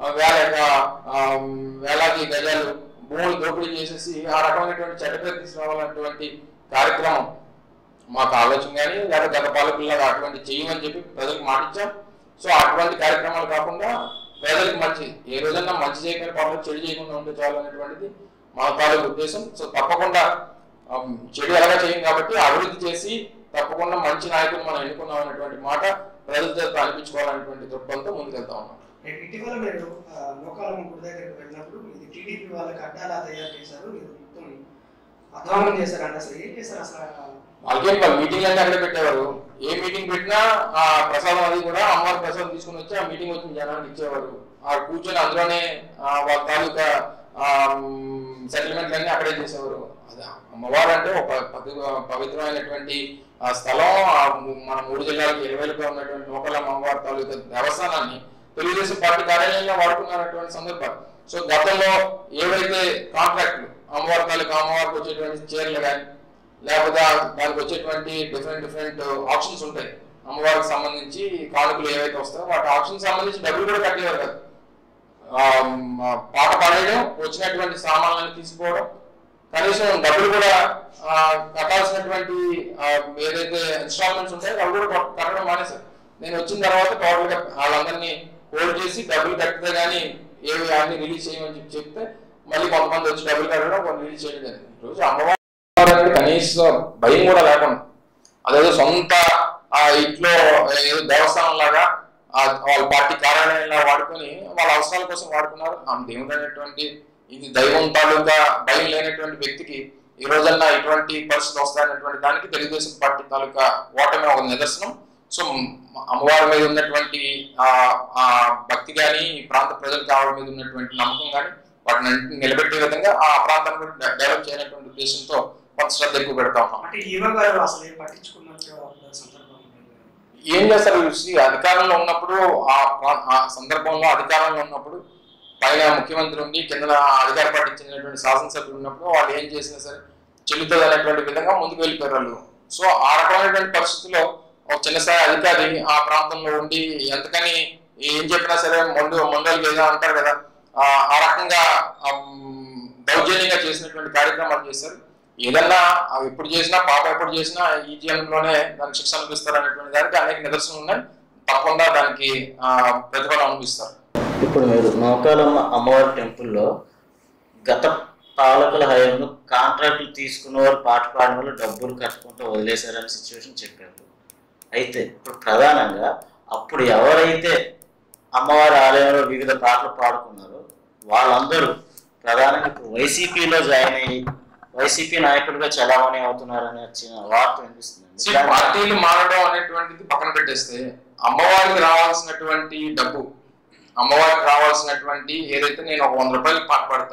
వేలాది గజాలు భూములు దోపిడీ చేసేసి ఆ రకమైనటువంటి చెడ్డ పేరు తీసుకురావాలన్నటువంటి కార్యక్రమం మాకు ఆలోచన కానీ లేదా గత పాలకుల్లాగా అటువంటి చేయమని చెప్పి ప్రజలకు మాటిచ్చాం. సో అటువంటి కార్యక్రమాలు కాకుండా పేదలకు మంచి, ఏ రోజన్నా మంచి చేయకుండా పాలన చెడు చేయకుండా ఉంటే చాలు అనేటువంటిది మా తాలూకు ఉద్దేశం. సో తప్పకుండా చెడు ఎలాగా చేయం కాబట్టి అభివృద్ధి చేసి తప్పకుండా మంచి నాయకులు మనం ఎన్నుకున్నాం అనేటువంటి మాట ప్రజలతో అనిపించుకోవాలనేటువంటి దృక్పథంతో ముందుకెళ్తా ఉన్నాం. ఇటీవల మీరు లోకాలమ్మ గుడి దగ్గరికి వెళ్ళినప్పుడు ఇది టీడీపీ వాళ్ళకి అడ్డాలా తయారు చేశారు, మీరు మొత్తం అధ్వానం చేశారంట. అసలు ఏం చేశారు? అసలు వాళ్ళకేం మీటింగ్ అంటే అక్కడే పెట్టేవారు. ఏ మీటింగ్ పెట్టినా ఆ ప్రసాదం అది కూడా అమ్మవారి ప్రసాదం తీసుకుని వచ్చి ఆ మీటింగ్ వచ్చిన జనానికి ఇచ్చేవారు. ఆ కూర్చొని అందులోనే వాళ్ళ తాలూకా సెటిల్మెంట్ అన్ని అక్కడే చేసేవారు. అది అమ్మవారు అంటే ఒక పవిత్రమైనటువంటి స్థలం. మన 3 జిల్లాలకు 20లుగా ఉన్నటువంటి లోకలమ్మ అమ్మవారి తాలూకా దేవస్థానాన్ని తెలుగుదేశం పార్టీ కార్యాలయంలో వాడుకున్నటువంటి సందర్భాలు. సో గతంలో ఏవైతే కాంట్రాక్టులు అమ్మవారికి వచ్చేటువంటి చీరలు కానీ లేకపోతే దానికి వచ్చేటువంటి డిఫరెంట్ ఆప్షన్స్ ఉంటాయి. అమ్మవారికి సంబంధించి కానుకలు ఏవైతే వస్తాయో వాటి ఆప్షన్ సంబంధించి డబ్బులు కూడా కట్టేవారు కాదు. పాట పాడేయడం, వచ్చినటువంటి సామాన్లను తీసుకోవడం, కనీసం డబ్బులు కూడా కట్టాల్సినటువంటి ఏదైతే ఇన్స్టాల్మెంట్స్ ఉంటాయో అవి కూడా కట్టడం మానేశారు. నేను వచ్చిన తర్వాత టోటల్ గా వాళ్ళందరినీ హోల్డ్ చేసి డబ్బులు కట్టితే కానీ ఏవి అన్ని రిలీజ్ చేయమని చెప్తే మళ్ళీ కొంతమంది వచ్చి డబ్బులు కట్టడం, కొన్ని రిలీజ్ చేయడం జరిగింది. ఈరోజు అమ్మవారు కనీసం భయం కూడా లేకుండా అదేదో సొంత ఇంట్లో ఏదో దేవస్థానం లాగా వాళ్ళ పార్టీ కార్యాలయంలో వాడుకొని వాళ్ళ అవసరాల కోసం వాడుకున్నారు. ఆమె దేవుడు అనేటువంటి ఇది దైవం తాలూకా భయం లేనటువంటి వ్యక్తికి ఈ రోజన్నా ఇటువంటి పరిస్థితి వస్తాయనేటువంటి దానికి తెలుగుదేశం పార్టీ తాలూకా ఓటమి ఒక నిదర్శనం. సో అమ్మవారి మీద ఉన్నటువంటి భక్తి కానీ ఈ ప్రాంత ప్రజలకు ఆవిడ మీద ఉన్నటువంటి నమ్మకం కానీ వాటిని నిలబెట్టే విధంగా ఆ ప్రాంతాన్ని డెవలప్ చేయనటువంటి ఉద్దేశంతో కొంత శ్రద్ధ ఎక్కువ పెడతా ఉన్నాం. ఏం చేస్తారు? అధికారంలో ఉన్నప్పుడు ఆ సందర్భంలో అధికారంలో ఉన్నప్పుడు పైన ముఖ్యమంత్రి ఉండి కింద అధికార పార్టీ చెందినటువంటి శాసనసభ్యులు ఉన్నప్పుడు వాళ్ళు ఏం చేసినా సరే చెల్లుతుంది అనేటువంటి విధంగా ముందుకు వెళ్ళిపోయారు వాళ్ళు. సో ఆ రకమైనటువంటి పరిస్థితుల్లో ఒక చిన్న స్థాయి అధికారి ఆ ప్రాంతంలో ఉండి ఎంతకని ఏం చెప్పినా సరే మండలి లేదా అంటారు కదా, ఆ రకంగా దౌర్జన్యంగా చేసినటువంటి కార్యక్రమాలు చేశారు. ఏదన్నా ఎప్పుడు చేసినా పాపం ఎప్పుడు చేసినా ఈ జీవనంలోనే దానికి శిక్ష అనిపిస్తారు అనేటువంటి దానికి అనేక నిదర్శనలు ఉన్నాయి. తప్పకుండా దానికి ప్రతిఫలం అనిపిస్తారు. ఇప్పుడు మీరు నూకాలమ్మ అమ్మవారి టెంపుల్లో గత పాలకుల హయాంలో కాంట్రాక్టులు తీసుకున్న వాళ్ళు, పాట పాడిన వాళ్ళు డబ్బులు కట్టుకుంటూ వదిలేశారనే సిచ్యువేషన్ చెప్పారు. అయితే ఇప్పుడు ప్రధానంగా అప్పుడు ఎవరైతే అమ్మవారి ఆలయంలో వివిధ పాటలు పాడుకున్నారో వాళ్ళందరూ ప్రధానంగా ఇప్పుడు వైసీపీలో జాయిన్ అయ్యి వైసీపీ నాయకుడిగా చలామణి అవుతున్నారని వచ్చిన వార్త వినిపిస్తుంది. పార్టీలు మారడం అనేటువంటిది పక్కన పెట్టేస్తే అమ్మవారికి రావాల్సినటువంటి డబ్బు, అమ్మవారికి రావాల్సినటువంటి ఏదైతే నేను ఒక 100 రూపాయలకి పాట పాడతాను,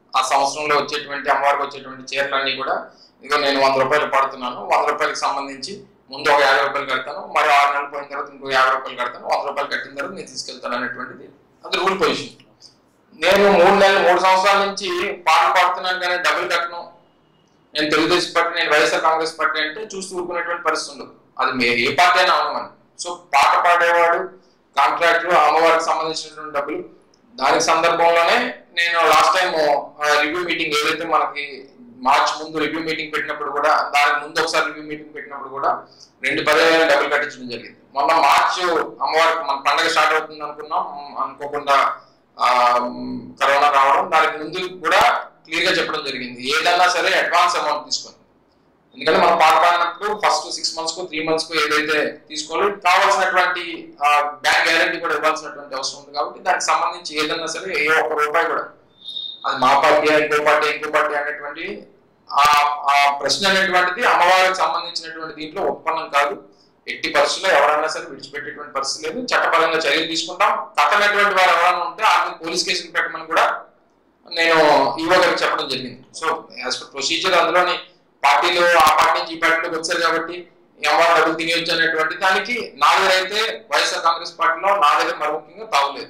ఆ సంవత్సరంలో వచ్చేటువంటి అమ్మవారికి వచ్చేటువంటి చీరలన్నీ కూడా ఇదిగో నేను 100 రూపాయలు పడుతున్నాను, 100 రూపాయలకు సంబంధించి ముందు ఒక 50 రూపాయలు కడతాను, మరి 6 నెలలు పోయిన తర్వాత ఇంకో 50 రూపాయలు కడతాను, 100 రూపాయలు కట్టిన తర్వాత నేను తీసుకెళ్తాను అనేటువంటిది అది రూల్ పొజిషన్. నేను 3 సంవత్సరాల నుంచి పాటలు పాడుతున్నాను కానీ డబ్బులు కట్టను, నేను తెలుగుదేశం పార్టీ, నేను వైఎస్ఆర్ కాంగ్రెస్ పార్టీ అంటే చూస్తూ ఊరుకునేటువంటి పరిస్థితి ఉండదు. అది ఏ పార్టీ అయినా అవనమని. సో పాట పాడేవాడు, కాంట్రాక్టులు, అమ్మవారికి సంబంధించినటువంటి డబ్బులు, దానికి సందర్భంలోనే నేను లాస్ట్ టైం రివ్యూ మీటింగ్ ఏదైతే మనకి మార్చ్ ముందు రివ్యూ మీటింగ్ పెట్టినప్పుడు కూడా, దానికి ముందు ఒకసారి రివ్యూ మీటింగ్ పెట్టినప్పుడు కూడా 2,10,000 డబ్బులు కట్టించడం జరిగింది. మొన్న మార్చ్ అమ్మవారికి మన పండుగ స్టార్ట్ అవుతుంది అనుకున్నాం, అనుకోకుండా కరోనా రావడం, దానికి ముందు కూడా క్లియర్ గా చెప్పడం జరిగింది ఏదన్నా సరే అడ్వాన్స్ అమౌంట్ తీసుకొని. ఎందుకంటే మనం పాట పాడినప్పుడు ఫస్ట్ 6 months 3 months ఏదైతే తీసుకోవాలి కావాల్సినటువంటి బ్యాంక్ గ్యారంటీ కూడా ఇవ్వాల్సినటువంటి అవసరం ఉంది. కాబట్టి దానికి సంబంధించి ఏదన్నా సరే ఏ ఒక్క రూపాయి కూడా అది మా పార్టీ ఇంకో పార్టీ అనేటువంటి ఆ ప్రశ్న అనేటువంటిది అమ్మవారికి సంబంధించినటువంటి దీంట్లో ఉత్పన్నం కాదు. ఎట్టి పరిస్థితుల్లో ఎవరైనా సరే విడిచిపెట్టేటువంటి పరిస్థితి లేదు. చట్టపరంగా చర్యలు తీసుకుంటాం. కట్టనటువంటి వారు ఎవరైనా ఉంటే వాళ్ళని పోలీస్ కేసులు పెట్టమని కూడా నేను ఈవో గారికి చెప్పడం జరిగింది. సో యాజ్ పర్ ప్రొసీజర్ అందులోని పార్టీలు ఆ పార్టీ నుంచి ఈ పార్టీలోకి వచ్చారు కాబట్టి ఎవరు డబ్బులు తినేయచ్చు అనేటువంటి దానికి నా దగ్గర అయితే వైఎస్ఆర్ కాంగ్రెస్ పార్టీలో నా దగ్గర మరి ముఖ్యంగా తావులేదు.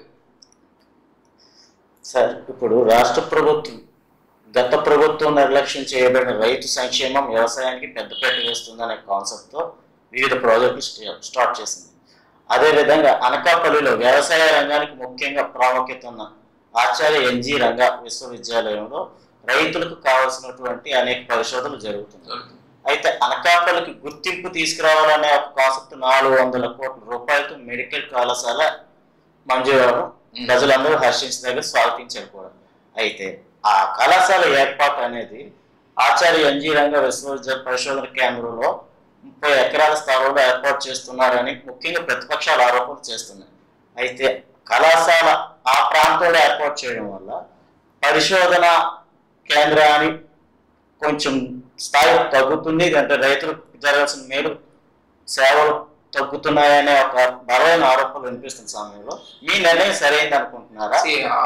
సార్, ఇప్పుడు రాష్ట్ర ప్రభుత్వం గత ప్రభుత్వం నిర్లక్ష్యం చేయబడిన రైతు సంక్షేమం వ్యవసాయానికి పెద్దపీట వేస్తుందనే కాన్సెప్ట్తో వివిధ ప్రాజెక్టులు స్టార్ట్ చేసింది. అదేవిధంగా అనకాపల్లిలో వ్యవసాయ రంగానికి ముఖ్యంగా ప్రాముఖ్యత ఉన్న ఆచార్య ఎన్జి రంగా విశ్వవిద్యాలయంలో రైతులకు కావాల్సినటువంటి అనేక పరిశోధనలు జరుగుతున్నాయి. అయితే అనకాపల్లికి గుర్తింపు తీసుకురావాలనే ఒక కాన్సెప్ట్ 400 కోట్ల రూపాయలతో మెడికల్ కళాశాల మంజూరు ప్రజలందరూ హర్షించదగ్గర స్వాగతించారు కూడా. అయితే ఆ కళాశాల ఏర్పాటు అనేది ఆచార్య ఎన్జి రంగా విశ్వవిద్యాలయ పరిశోధన కేంద్రంలో 30 ఎకరాల స్థలంలో ఏర్పాటు చేస్తున్నారని ముఖ్యంగా ప్రతిపక్షాలు ఆరోపణలు చేస్తున్నాయి. అయితే కళాశాల ఆ ప్రాంతంలో ఏర్పాటు చేయడం వల్ల పరిశోధన కేంద్రాన్ని కొంచెం స్థాయి తగ్గుతుంది, అంటే రైతులకు జరగాల్సిన మేలు సేవలు తగ్గుతున్నాయనే ఒక బలమైన ఆరోపణలు వినిపిస్తున్న సమయంలో మీ నిర్ణయం సరైనది అనుకుంటున్నారా?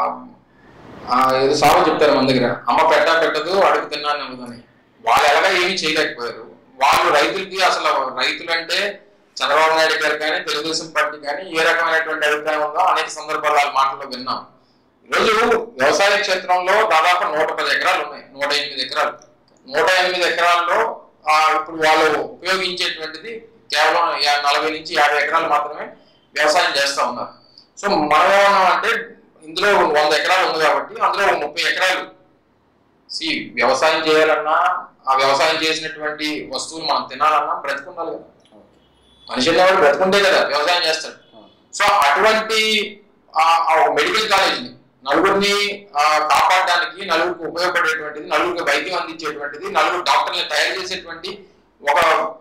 ఏదో సాగు చెప్తారు మన దగ్గర, అమ్మ పెట్టదు అడుగు తిన్నాను అని. వాళ్ళు ఎలాగా ఏమీ చేయలేకపోయారు. వాళ్ళు రైతులకి అసలు రైతులు అంటే చంద్రబాబు నాయుడు గారు కానీ తెలుగుదేశం పార్టీ కానీ ఏ రకమైనటువంటి అభిప్రాయం ఉందో అనేక సందర్భాలు వాళ్ళ మాటల్లో విన్నాం. ఈరోజు వ్యవసాయ క్షేత్రంలో దాదాపు 110 ఎకరాలు ఉన్నాయి, 108 ఎకరాలు. 108 ఎకరాల్లో ఇప్పుడు వాళ్ళు ఉపయోగించేటువంటిది కేవలం 40 నుంచి 50 ఎకరాలు మాత్రమే వ్యవసాయం చేస్తూ ఉన్నారు. సో మనం ఏమన్నామంటే ఇందులో 100 ఎకరాలు ఉంది కాబట్టి అందులో 30 ఎకరాలు వ్యవసాయం చేయాలన్నా, ఆ వ్యవసాయం చేసినటువంటి వస్తువులు మనం తినాలన్నా బ్రతుకుండాలి కదా. మనిషి అనేవాడు బ్రతుకుంటే కదా వ్యవసాయం చేస్తాడు. సో అటువంటి మెడికల్ కాలేజీని నలుగురిని కాపాడడానికి, నలుగురికి ఉపయోగపడేటువంటిది, నలుగురికి వైద్యం అందించేటువంటిది, నలుగురు డాక్టర్ని తయారు చేసేటువంటి ఒక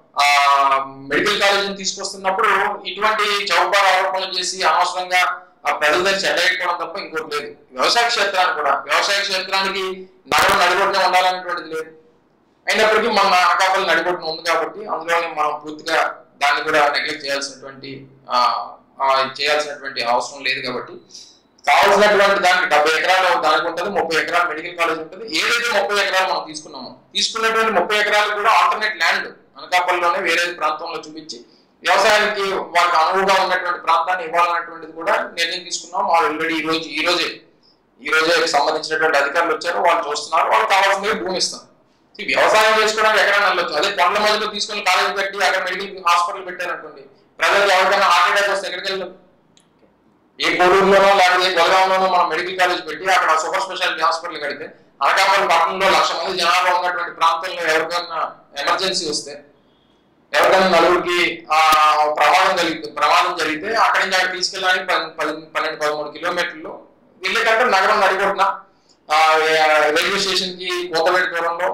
మెడికల్ కాలేజీని తీసుకొస్తున్నప్పుడు ఇటువంటి చౌకబారు ఆరోపణలు చేసి అనవసరంగా ప్రజల దగ్గర చెడ్డగొట్టుకోవడం తప్ప ఇంకోటి లేదు. వ్యవసాయ క్షేత్రానికి నడిగొట్టునే ఉండాలనేటువంటిది లేదు. అయినప్పటికీ మన అనకాపల్లి నడిగొట్టున ఉంది కాబట్టి అందులోనే మనం పూర్తిగా దాన్ని కూడా నెగ్లెక్ట్ చేయాల్సినటువంటి అవసరం లేదు. కాబట్టి కావాల్సినటువంటి దానికి 70 ఎకరాలు దానికి ఉంటుంది, 30 ఎకరాలు మెడికల్ కాలేజ్ ఉంటుంది. ఏదైతే 30 ఎకరాలు మనం తీసుకున్నటువంటి 30 ఎకరాలు కూడా ఆల్టర్నేట్ ల్యాండ్ అనకాపల్లిలోనే వేరే ప్రాంతంలో చూపించి వ్యవసాయానికి వాళ్ళకి అనువుగా ఉన్నటువంటి ప్రాంతాన్ని ఇవ్వాలన్నటువంటిది కూడా నిర్ణయం తీసుకున్నాం. వాళ్ళు ఆల్రెడీ ఈ రోజే సంబంధించినటువంటి అధికారులు వచ్చారు, వాళ్ళు చూస్తున్నారు. వాళ్ళు కావాల్సిందే భూమి ఇస్తారు. వ్యవసాయం చేసుకోవడానికి ఎక్కడైనా వెళ్ళొచ్చు. అదే కొండల మధ్యలో తీసుకుని కాలేజ్ పెట్టి అక్కడ మెడికల్ హాస్పిటల్ పెట్టారనుకోండి, ప్రజలకు ఎవరికైనా హార్ట్ అటాక్ వస్తే ఎక్కడికి వెళ్తారు? ఏ కోడూరులోనో లేకపోతే గొలగాంలోనో మనం మెడికల్ కాలేజ్ పెట్టి అక్కడ సూపర్ స్పెషాలిటీ హాస్పిటల్ కడితే అనకాపల్లి పట్టణంలో 1,00,000 మంది జనాభా ఉన్నటువంటి ప్రాంతంలో ఎవరికైనా ఎమర్జెన్సీ వస్తే, ఎవరికైనా నలుగురికి ప్రమాదం జరిగితే అక్కడి నుంచి అక్కడ తీసుకెళ్ళడానికి 12-13 కిలోమీటర్లు వెళ్ళేకంటే నగరం నడిగొట్టిన రైల్వే స్టేషన్ కి కోతవేట దూరంలో,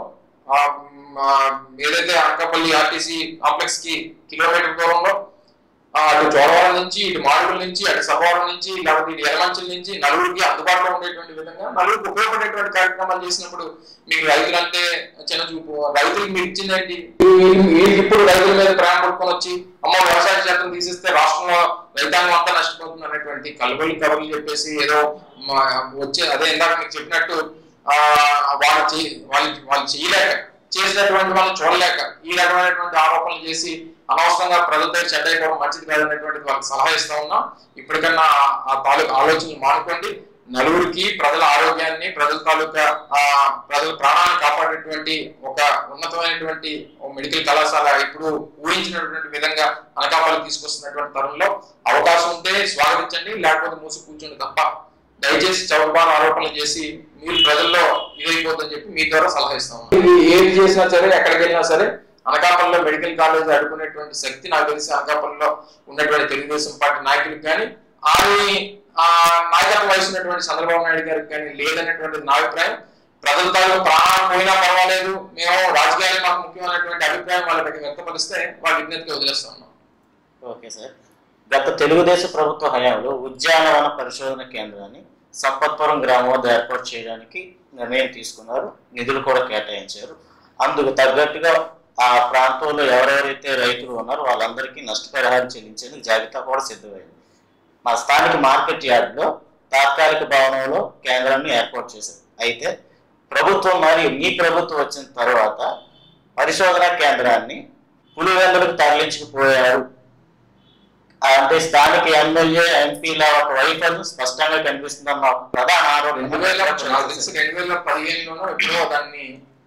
ఏదైతే అనకాపల్లి ఆర్టీసీ కాంప్లెక్స్ కి కిలోమీటర్ దూరంలో, అటు చోడవరం నుంచి, ఇటు మాడుగుల నుంచి, అటు సభవరం నుంచి, లేకపోతే ఇటు ఎలమంచిల నుంచి నలుగురికి అందుబాటులో ఉండేటువంటి విధంగా నలుగురికి ఉపయోగపడేటువంటి కార్యక్రమాలు చేసినప్పుడు మీకు రైతులంటే చిన్న చూపు. రైతులకు మీరు ఇచ్చిందేంటి? ఇప్పుడు రైతుల మీద ప్రేమ పట్టుకొని వచ్చి అమ్మ వ్యవసాయ క్షేత్రం తీసేస్తే రాష్ట్రంలో రైతాంగం అంతా నష్టపోతుంది అనేటువంటి కబుర్లు చెప్పేసి ఏదో వచ్చే, అదే ఇందాక మీకు చెప్పినట్టు వాళ్ళు చేయలేక, చేసినటువంటి వాళ్ళు చూడలేక ఈ రకమైనటువంటి ఆరోపణలు చేసి అనవసరంగా ప్రజలతో చెడ్డైపోవడం మంచిది కాదనేటువంటిది వాళ్ళకి సలహా ఇస్తా ఉన్నాం. ఇప్పటికన్నా ఆ తాలూకు ఆలోచనలు మానుకోండి. నలుగురికి ప్రజల ఆరోగ్యాన్ని, ప్రజల తాలూకా ప్రజల ప్రాణాలను కాపాడేటువంటి ఒక ఉన్నతమైనటువంటి మెడికల్ కళాశాల ఇప్పుడు ఊహించినటువంటి విధంగా అనకాపల్లి తీసుకొస్తున్నటువంటి తరుణంలో అవకాశం ఉంటే స్వాగతించండి, లేకపోతే మూసి కూర్చోండి తప్ప దయచేసి చౌకబారు ఆరోపణలు చేసి మీరు ప్రజల్లో ఇదైపోతుందని చెప్పి మీ ద్వారా సలహా ఇస్తాము. ఇది ఏది చేసినా సరే, ఎక్కడికి వెళ్ళినా సరే అనకాపల్లిలో మెడికల్ కాలేజ్ అడుగునేటువంటి శక్తి నాకు తెలిసి అనకాపల్లిలో ఉన్నటువంటి తెలుగుదేశం పార్టీ నాయకులకు కానీ నాయకత్వ వహిస్తున్నటువంటి చంద్రబాబు నాయుడు గారికి కానీ లేదనేటువంటి నా అభిప్రాయం. ప్రజలతో ప్రాణాలు పోయినా పర్వాలేదు, మేము రాజకీయాలు మాకు ముఖ్యమైనటువంటి అభిప్రాయం వాళ్ళకి వ్యక్తపరిస్తే వాళ్ళ విజ్ఞతకి వదిలేస్తా ఉన్నాం. ఓకే సార్, గత తెలుగుదేశం ప్రభుత్వ హయాంలో ఉద్యానవన పరిశోధన కేంద్రాన్ని సంపత్పురం గ్రామం వద్ద ఏర్పాటు చేయడానికి నిర్ణయం తీసుకున్నారు, నిధులు కూడా కేటాయించారు. అందుకు తగ్గట్టుగా ఆ ప్రాంతంలో ఎవరెవరైతే రైతులు ఉన్నారో వాళ్ళందరికీ నష్టపరిహారం చెల్లించేందుకు జాబితా కూడా సిద్ధమైంది. మా స్థానిక మార్కెట్ యార్డ్లో తాత్కాలిక భవనంలో కేంద్రాన్ని ఏర్పాటు చేశారు. అయితే ప్రభుత్వం మరియు మీ ప్రభుత్వం వచ్చిన తర్వాత పరిశోధన కేంద్రాన్ని పులివెందులకు తరలించుకుపోయారు అంటే స్థానిక ఎమ్మెల్యే ఎంపీల ఒక వైఫల్యం స్పష్టంగా కనిపిస్తుందన్న ప్రధాన ఆరోపణ. 2015లోనో ఎప్పుడో దాన్ని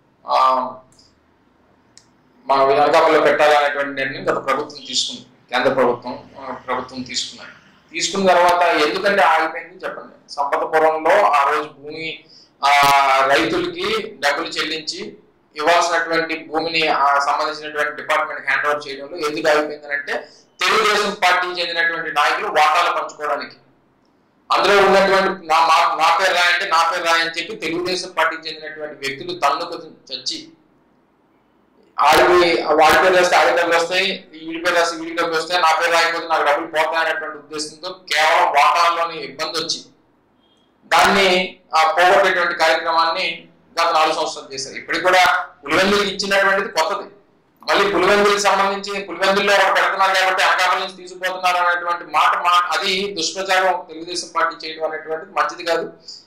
మన అనకాపల్లిలో పెట్టాలనేటువంటి నిర్ణయం గత ప్రభుత్వం తీసుకుంది, కేంద్ర ప్రభుత్వం తీసుకున్న తర్వాత ఎందుకంటే ఆగిపోయింది చెప్పండి. సంపతపురంలో ఆ రోజు భూమి రైతులకి డబ్బులు చెల్లించి ఇవ్వాల్సినటువంటి భూమిని సంబంధించినటువంటి డిపార్ట్మెంట్ హ్యాండ్ ఓవర్ చేయడంలో ఎందుకు ఆగిపోయింది అంటే తెలుగుదేశం పార్టీకి చెందినటువంటి నాయకులు వాటాలు పంచుకోవడానికి, అందులో ఉన్నటువంటి నా పేరు రాయంటే నా పేరు రాయని చెప్పి తెలుగుదేశం పార్టీకి చెందినటువంటి వ్యక్తులు తన్నుకు చచ్చి వాడి పేరు రాస్తే ఆడి డబ్బులు వస్తాయి, వీడి పేరు రాస్తే వీడి డబ్బులు వస్తాయి, నా పేరు రాయకపోతే నాకు డబ్బులు పోతాయి అనేటువంటి ఉద్దేశంతో కేవలం వాటాల్లోని ఇబ్బంది వచ్చి దాన్ని పోగొట్టేటువంటి కార్యక్రమాన్ని గత 4 సంవత్సరాలు చేశారు. ఇప్పటికి కూడా పులివెందులకు ఇచ్చినటువంటిది కొత్తది, మళ్ళీ పులివెందులకు సంబంధించి పులివెందుల్లో పెడుతున్నారు కాబట్టి అనకాపల్లి నుంచి తీసుకుపోతున్నారు అనేటువంటి మాట అది దుష్ప్రచారం తెలుగుదేశం పార్టీ చేయడం అనేటువంటిది మంచిది కాదు.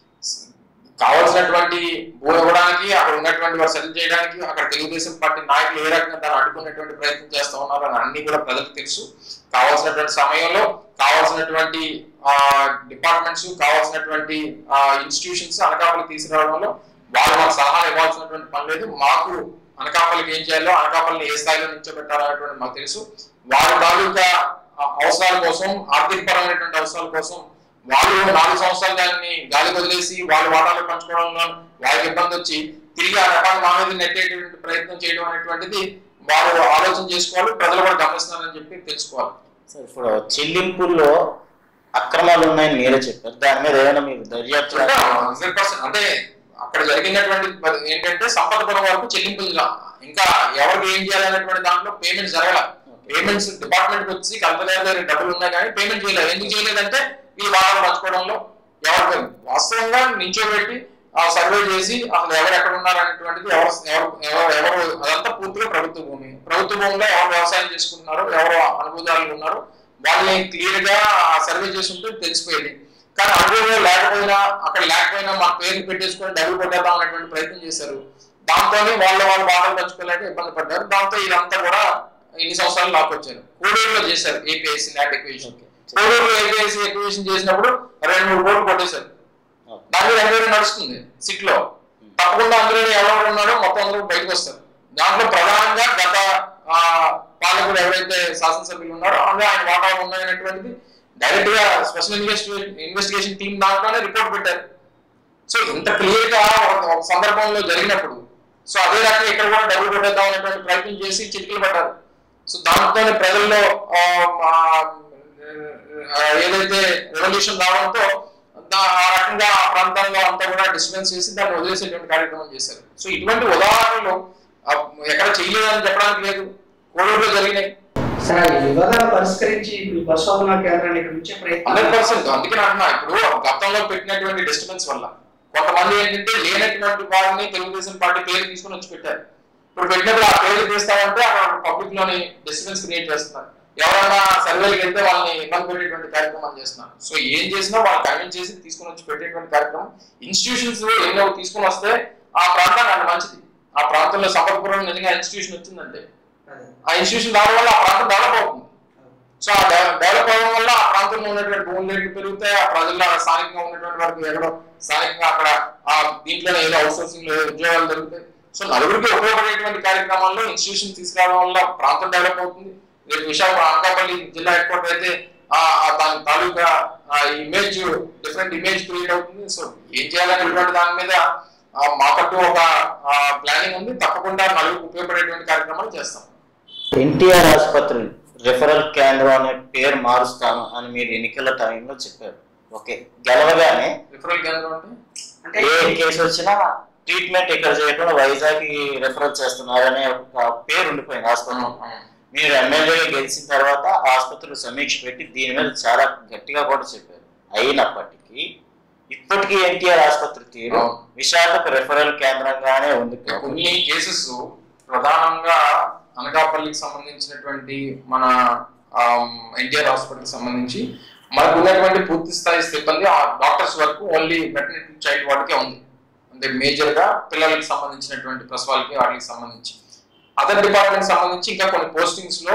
కావాల్సినటువంటి భూమి ఇవ్వడానికి, అక్కడ ఉన్నటువంటి వారు సెటిల్ చేయడానికి అక్కడ తెలుగుదేశం పార్టీ నాయకులు ఏ రకంగా దాన్ని అడ్డుకునేటువంటి ప్రయత్నం చేస్తూ ఉన్నారు అని అన్ని కూడా ప్రజలకు తెలుసు. కావాల్సినటువంటి సమయంలో కావాల్సినటువంటి డిపార్ట్మెంట్స్, కావాల్సినటువంటి ఇన్స్టిట్యూషన్స్ అనకాపల్లి తీసుకురావడంలో వాళ్ళు మాకు సలహాలు ఇవ్వాల్సినటువంటి పని లేదు. మాకు అనకాపల్లికి ఏం చేయాలో, అనకాపల్లిని ఏ స్థాయిలో నిల్చోబెట్టాలనేటువంటి మాకు తెలుసు. వారి తాలూకా అవసరాల కోసం, ఆర్థిక పరమైనటువంటి అవసరాల కోసం వాళ్ళు 4 సంవత్సరాలు దాన్ని గాలి వదిలేసి వాళ్ళు వాటాలు పంచుకోవడంలో వాళ్ళకి ఇబ్బంది వచ్చి తిరిగి ఆ రకాన్ని మా మీద నెట్టేటువంటి ప్రయత్నం చేయడం అనేటువంటిది వారు ఆలోచన చేసుకోవాలి, ప్రజలు కూడా గమనిస్తున్నారని చెప్పి తెలుసుకోవాలి. సార్, ఇప్పుడు చెల్లింపుల్లో అక్రమాలు ఉన్నాయని మీరే చెప్పారు, దాని మీద ఏమైనా మీరు దర్యాప్తు 100% అంటే అక్కడ జరిగినటువంటి ఏంటంటే సంపతపురం వరకు చెల్లింపులు ఇంకా ఎవరికి ఏం చేయాలనేటువంటి దాంట్లో పేమెంట్ జరగాల. పేమెంట్స్ డిపార్ట్మెంట్ వచ్చి కల్పన డబ్బులు ఉన్నాయి కానీ పేమెంట్ చేయలేదు. ఎందుకు చేయలేదంటే ఈ వాటాలు పంచుకోవడంలో ఎవరు వాస్తవంగా నించోబెట్టి సర్వే చేసి అసలు ఎవరు ఎక్కడ ఉన్నారు అనేటువంటిది ఎవరు అదంతా పూర్తిగా ప్రభుత్వ భూమిలో ఎవరు వ్యవసాయం చేసుకుంటున్నారో, ఎవరు అనుభూతాలు ఉన్నారో వాళ్ళని క్లియర్ గా సర్వే చేసుకుంటే తెలిసిపోయేది. కానీ అనుభవం లేకపోయినా మన పేర్లు పెట్టేసుకొని డబ్బులు కొట్టేద్దాం అనేటువంటి ప్రయత్నం చేశారు. దాంతోనే వాళ్ళు వాటాలు పంచుకోలేక ఇబ్బంది పడ్డారు. దాంతో ఇదంతా కూడా ఇన్ని సంవత్సరాలు లాక్కొచ్చారు. కోడూరులో చేశారు ఏపీఐసి ల్యాండ్ ఎక్విజిషన్. కోడూరులో ఏపీఐసి ఎక్విజిషన్ చేసినప్పుడు 2-3 కోట్లు కొట్టేశారు. దాని మీద ఎంక్వైరీ నడుస్తుంది సిట్ లో. తప్పకుండా అందులో ఎవరెవరు ఉన్నారో మొత్తం అందరూ బయటకు వస్తారు. దాంట్లో ప్రధానంగా గత పాలకుడు ఎవరైతే శాసనసభ్యులు ఉన్నారో అందులో ఆయన వాటాలు ఉన్నాయనేటువంటిది డైరెక్ట్ గా స్పెషల్ ఇన్వెస్టిగేషన్ టీం దాంట్లోనే రిపోర్ట్ పెట్టారు. సో ఇంత క్లియర్ గా ఒక సందర్భంలో జరిగినప్పుడు సో అదే రకంగా ఇక్కడ కూడా డబ్బులు కొట్టేద్దాం అనేటువంటి ప్రయత్నం చేసి చిటికలు పడ్డారు. సో దాంతోనే ప్రజల్లో ఏదైతే రెవల్యూషన్ రావడంతో ఆ రకంగా ఆ ప్రాంతాల్లో అంతా కూడా డిస్టర్బెన్స్ చేసి దాన్ని వదిలేసేటువంటి కార్యక్రమం చేశారు. సో ఇటువంటి ఉదాహరణలు ఎక్కడ చేయలేదని చెప్పడానికి లేదు, కోడూరులో జరిగినాయి. వివాదాలు పరిష్కరించి పరిశోధన కేంద్రాన్ని ఇక్కడ నుంచే 100%. అందుకే అంటున్నా, ఇప్పుడు గతంలో పెట్టినటువంటి డిస్టర్బెన్స్ వల్ల కొంతమంది ఏంటంటే లేనటువంటి వారిని తెలుగుదేశం పార్టీ పేరు తీసుకుని వచ్చి పెట్టారు. ఇప్పుడు పెట్టినప్పుడు ఆ పేరు తీస్తామంటే అక్కడ పబ్లిక్ లోని డిస్టర్బెన్స్ క్రియేట్ చేస్తున్నారు. ఎవరైనా సర్వేకి వెళ్తే వాళ్ళని ఇబ్బంది పెట్టేటువంటి కార్యక్రమాలు చేస్తున్నారు. సో ఏం చేసినా వాళ్ళు కన్విన్స్ చేసి తీసుకుని వచ్చి పెట్టేటువంటి కార్యక్రమం. ఇన్స్టిట్యూషన్స్ ఎన్నో తీసుకుని వస్తే ఆ ప్రాంతానికి అంత మంచిది. ఆ ప్రాంతంలో సంపత్పూర్వం నిజంగా ఇన్స్టిట్యూషన్ వచ్చిందంటే ఆ ఇన్స్టిట్యూషన్ రావడం వల్ల ఆ ప్రాంతం డెవలప్ అవుతుంది. సో ఆ డెవలప్ అవ్వడం వల్ల ఆ ప్రాంతంలో ఉన్నటువంటి భూములు రేట్లు పెరుగుతాయి. ఆ ప్రజల్లో స్థానికంగా ఉన్నటువంటి వారికి ఎక్కడో స్థానికంగా అక్కడ ఆ దీంట్లోనే ఏదో అవుట్సోర్సింగ్ లో ఉద్యోగాలు దొరుకుతాయి. సో నలుగురికి ఉపయోగపడేటువంటి కార్యక్రమాల్లో ఇన్స్టిట్యూషన్ తీసుకురావడం వల్ల ప్రాంతం డెవలప్ అవుతుంది. రేపు విశాఖపట్నం అనకాపల్లి జిల్లా హెడ్ క్వార్టర్ అయితే దాని తాలూకా ఇమేజ్ డిఫరెంట్ ఇమేజ్ క్రియేట్ అవుతుంది. సో ఏం చేయాలనేటువంటి దాని మీద మాకంటూ ఒక ప్లానింగ్ ఉంది. తప్పకుండా నలుగురికి ఉపయోగపడేటువంటి కార్యక్రమాలు చేస్తాం. ఎన్టీఆర్ ఆసుపత్రి రెఫరల్ కేంద్రం అనే పేరు మారుస్తాను అని మీరు ఎన్నికల టైంలో చెప్పారు. ఓకే, గెలవగానే రిఫరల్ కేంద్రం అంటే ఏ కేసు వచ్చినా ట్రీట్మెంట్ ఇక్కడ చేయకుండా వైజాగ్ రెఫరల్ చేస్తున్నారనే ఒక పేరు ఉండిపోయింది ఆసుపత్రి. మీరు ఎమ్మెల్యేగా గెలిచిన తర్వాత ఆసుపత్రులు సమీక్ష పెట్టి దీని మీద చాలా గట్టిగా కూడా చెప్పారు. అయినప్పటికీ ఇప్పటికీ ఎన్టీఆర్ ఆసుపత్రి తీరు విశాఖకు రెఫరల్ కేంద్రంగానే ఉంది. కొన్ని కేసెస్ ప్రధానంగా అనకాపల్లికి సంబంధించినటువంటి మన ఎన్టీఆర్ హాస్పిటల్కి సంబంధించి మనకు ఉన్నటువంటి పూర్తి స్థాయి సిబ్బంది ఆ డాక్టర్స్ వరకు ఓన్లీ మెటర్నిటీ చైల్డ్ వార్డ్కే ఉంది. అంటే మేజర్ గా పిల్లలకి సంబంధించినటువంటి ప్రసవాలకి వాటికి సంబంధించి అదర్ డిపార్ట్మెంట్ సంబంధించి ఇంకా కొన్ని పోస్టింగ్స్ లో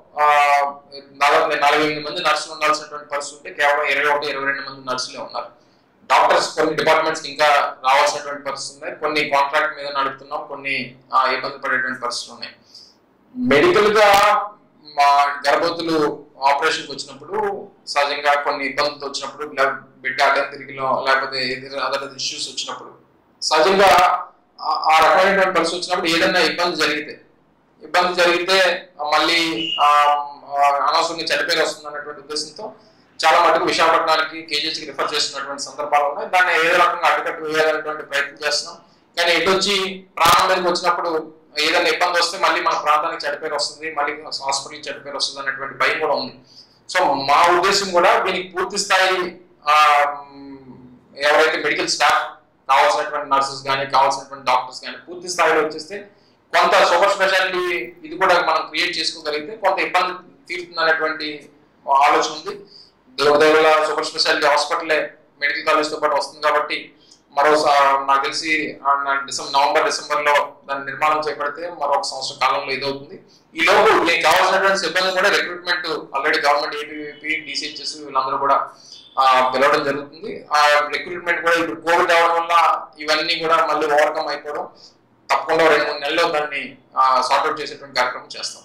48 మంది నర్సులు ఉండాల్సినటువంటి పరిస్థితి ఉంటే కేవలం 21-22 మంది నర్సులే ఉన్నారు. డాక్టర్స్ కొన్ని డిపార్ట్మెంట్స్ ఇంకా రావాల్సినటువంటి పరిస్థితి ఉన్నాయి. కొన్ని కాంట్రాక్ట్ మీద నడుపుతున్నాం, కొన్ని ఇబ్బంది పడేటువంటి పరిస్థితులు ఉన్నాయి. మెడికల్ గా మా గర్భవతులు ఆపరేషన్కి వచ్చినప్పుడు సహజంగా కొన్ని ఇబ్బందులు వచ్చినప్పుడు బిడ్డ అడ్డం తిరిగిలో లేకపోతే అదర్ ఇష్యూస్ వచ్చినప్పుడు సహజంగా ఆ రకమైనటువంటి పరిస్థితి వచ్చినప్పుడు ఏదైనా ఇబ్బంది జరిగితే మళ్ళీ అనవసరంగా చనిపోయి వస్తుంది అన్నటువంటి ఉద్దేశంతో చాలా మటుకు విశాఖపట్నానికి కేజీహెచ్కి రిఫర్ చేస్తున్నటువంటి సందర్భాలు ఉన్నాయి. దాన్ని ఏదో రకంగా అడ్డుకట్టు వేయాలనేటువంటి ప్రయత్నం చేస్తున్నాం. కానీ ఎటు వచ్చి ప్రాణం మీదకి వచ్చినప్పుడు ఏదైనా ఇబ్బంది వస్తే మళ్ళీ మన ప్రాంతానికి చెడ్డపేరు వస్తుంది, మళ్ళీ హాస్పిటల్కి చెడ్డపేరు వస్తుంది అనేటువంటి భయం కూడా ఉంది. సో మా ఉద్దేశం కూడా దీనికి పూర్తి స్థాయి ఎవరైతే మెడికల్ స్టాఫ్ కావాల్సినటువంటి నర్సెస్ కానీ కావాల్సినటువంటి డాక్టర్స్ కానీ పూర్తి స్థాయిలో వచ్చేస్తే కొంత సూపర్ స్పెషాలిటీ ఇది కూడా మనం క్రియేట్ చేసుకోగలిగితే కొంత ఇబ్బంది తీరుతుంది అనేటువంటి ఆలోచన ఉంది. దేవుల సూపర్ స్పెషాలిటీ హాస్పిటలే మెడికల్ కాలేజ్తో పాటు వస్తుంది కాబట్టి నాకు తెలిసి నవంబర్-డిసెంబర్ లో దాని నిర్మాణం చేపడితే మరొక సంవత్సరం కాలంలో ఇదవుతుంది. ఈ లోపు మీకు కావాల్సినటువంటి సిబ్బంది కూడా recruitment already government APVP DCHS వీళ్ళందరూ కూడా పిలవడం జరుగుతుంది. ఆ రిక్రూట్మెంట్ కూడా ఇప్పుడు కోవిడ్ అవడం వల్ల ఇవన్నీ కూడా మళ్ళీ ఓవర్కమ్ అయిపోవడం తప్పకుండా 2-3 నెలల్లో దాన్ని సార్ట్అవుట్ చేసేటువంటి కార్యక్రమం చేస్తాం.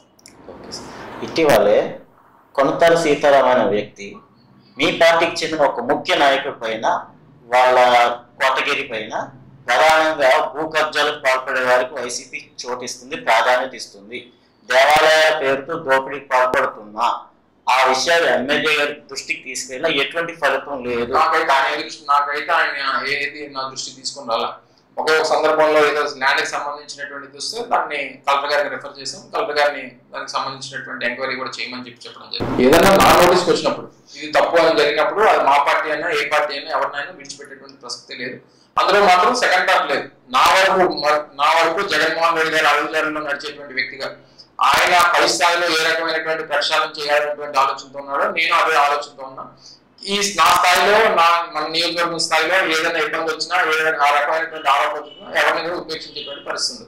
ఇటీవలే కొనతాల సీతారాం అనే వ్యక్తి మీ పార్టీకి చెందిన ఒక ముఖ్య నాయకుడి పైన వాళ్ళ కోటగిరి పైన ప్రధానంగా భూ కబ్జాలకు పాల్పడే వారికి వైసీపీ చోటిస్తుంది, ప్రాధాన్యత ఇస్తుంది, దేవాలయాల పేరుతో దోపిడీకి పాల్పడుతున్నా ఆ విషయాలు ఎమ్మెల్యే గారి దృష్టికి తీసుకెళ్ళినా ఎటువంటి ఫలితం లేదు. నాకైతే ఆయన ఏది నా దృష్టికి తీసుకుని రాలా. ఒకే ఒక సందర్భంలో ఏదో ల్యాండ్కి సంబంధించినటువంటి వస్తే దాన్ని కలెక్టర్ గారికి రిఫర్ చేసాం. కలెక్టర్ గారిని దానికి సంబంధించినటువంటి ఎంక్వైరీ కూడా చేయమని చెప్పడం జరిగింది. ఏదైనా నా నోటీస్కి వచ్చినప్పుడు ఇది తప్పు అని జరిగినప్పుడు అది మా పార్టీ అయినా ఏ పార్టీ అయినా ఎవరినైనా విడిచిపెట్టేటువంటి ప్రసక్తి లేదు. అందులో మాత్రం సెకండ్ థాట్ లేదు. నా వరకు జగన్మోహన్ రెడ్డి గారి అడుగుజాడల్లో నడిచేటువంటి వ్యక్తిగా ఆయన పై స్థాయిలో ఏ రకమైనటువంటి ప్రక్షాళన చేయాలనేటువంటి ఆలోచనతో ఉన్నాడో నేను అదే ఆలోచనతో ఉన్నా. నా స్థాయిలో మన నియోజకవర్గం స్థాయిలో ఏదైనా ఇబ్బంది వచ్చినా ఏదైనా ఆ రకమైనటువంటి ఆరోపణ ఎవరిని కూడా ఉపేక్షించేటువంటి పరిస్థితి.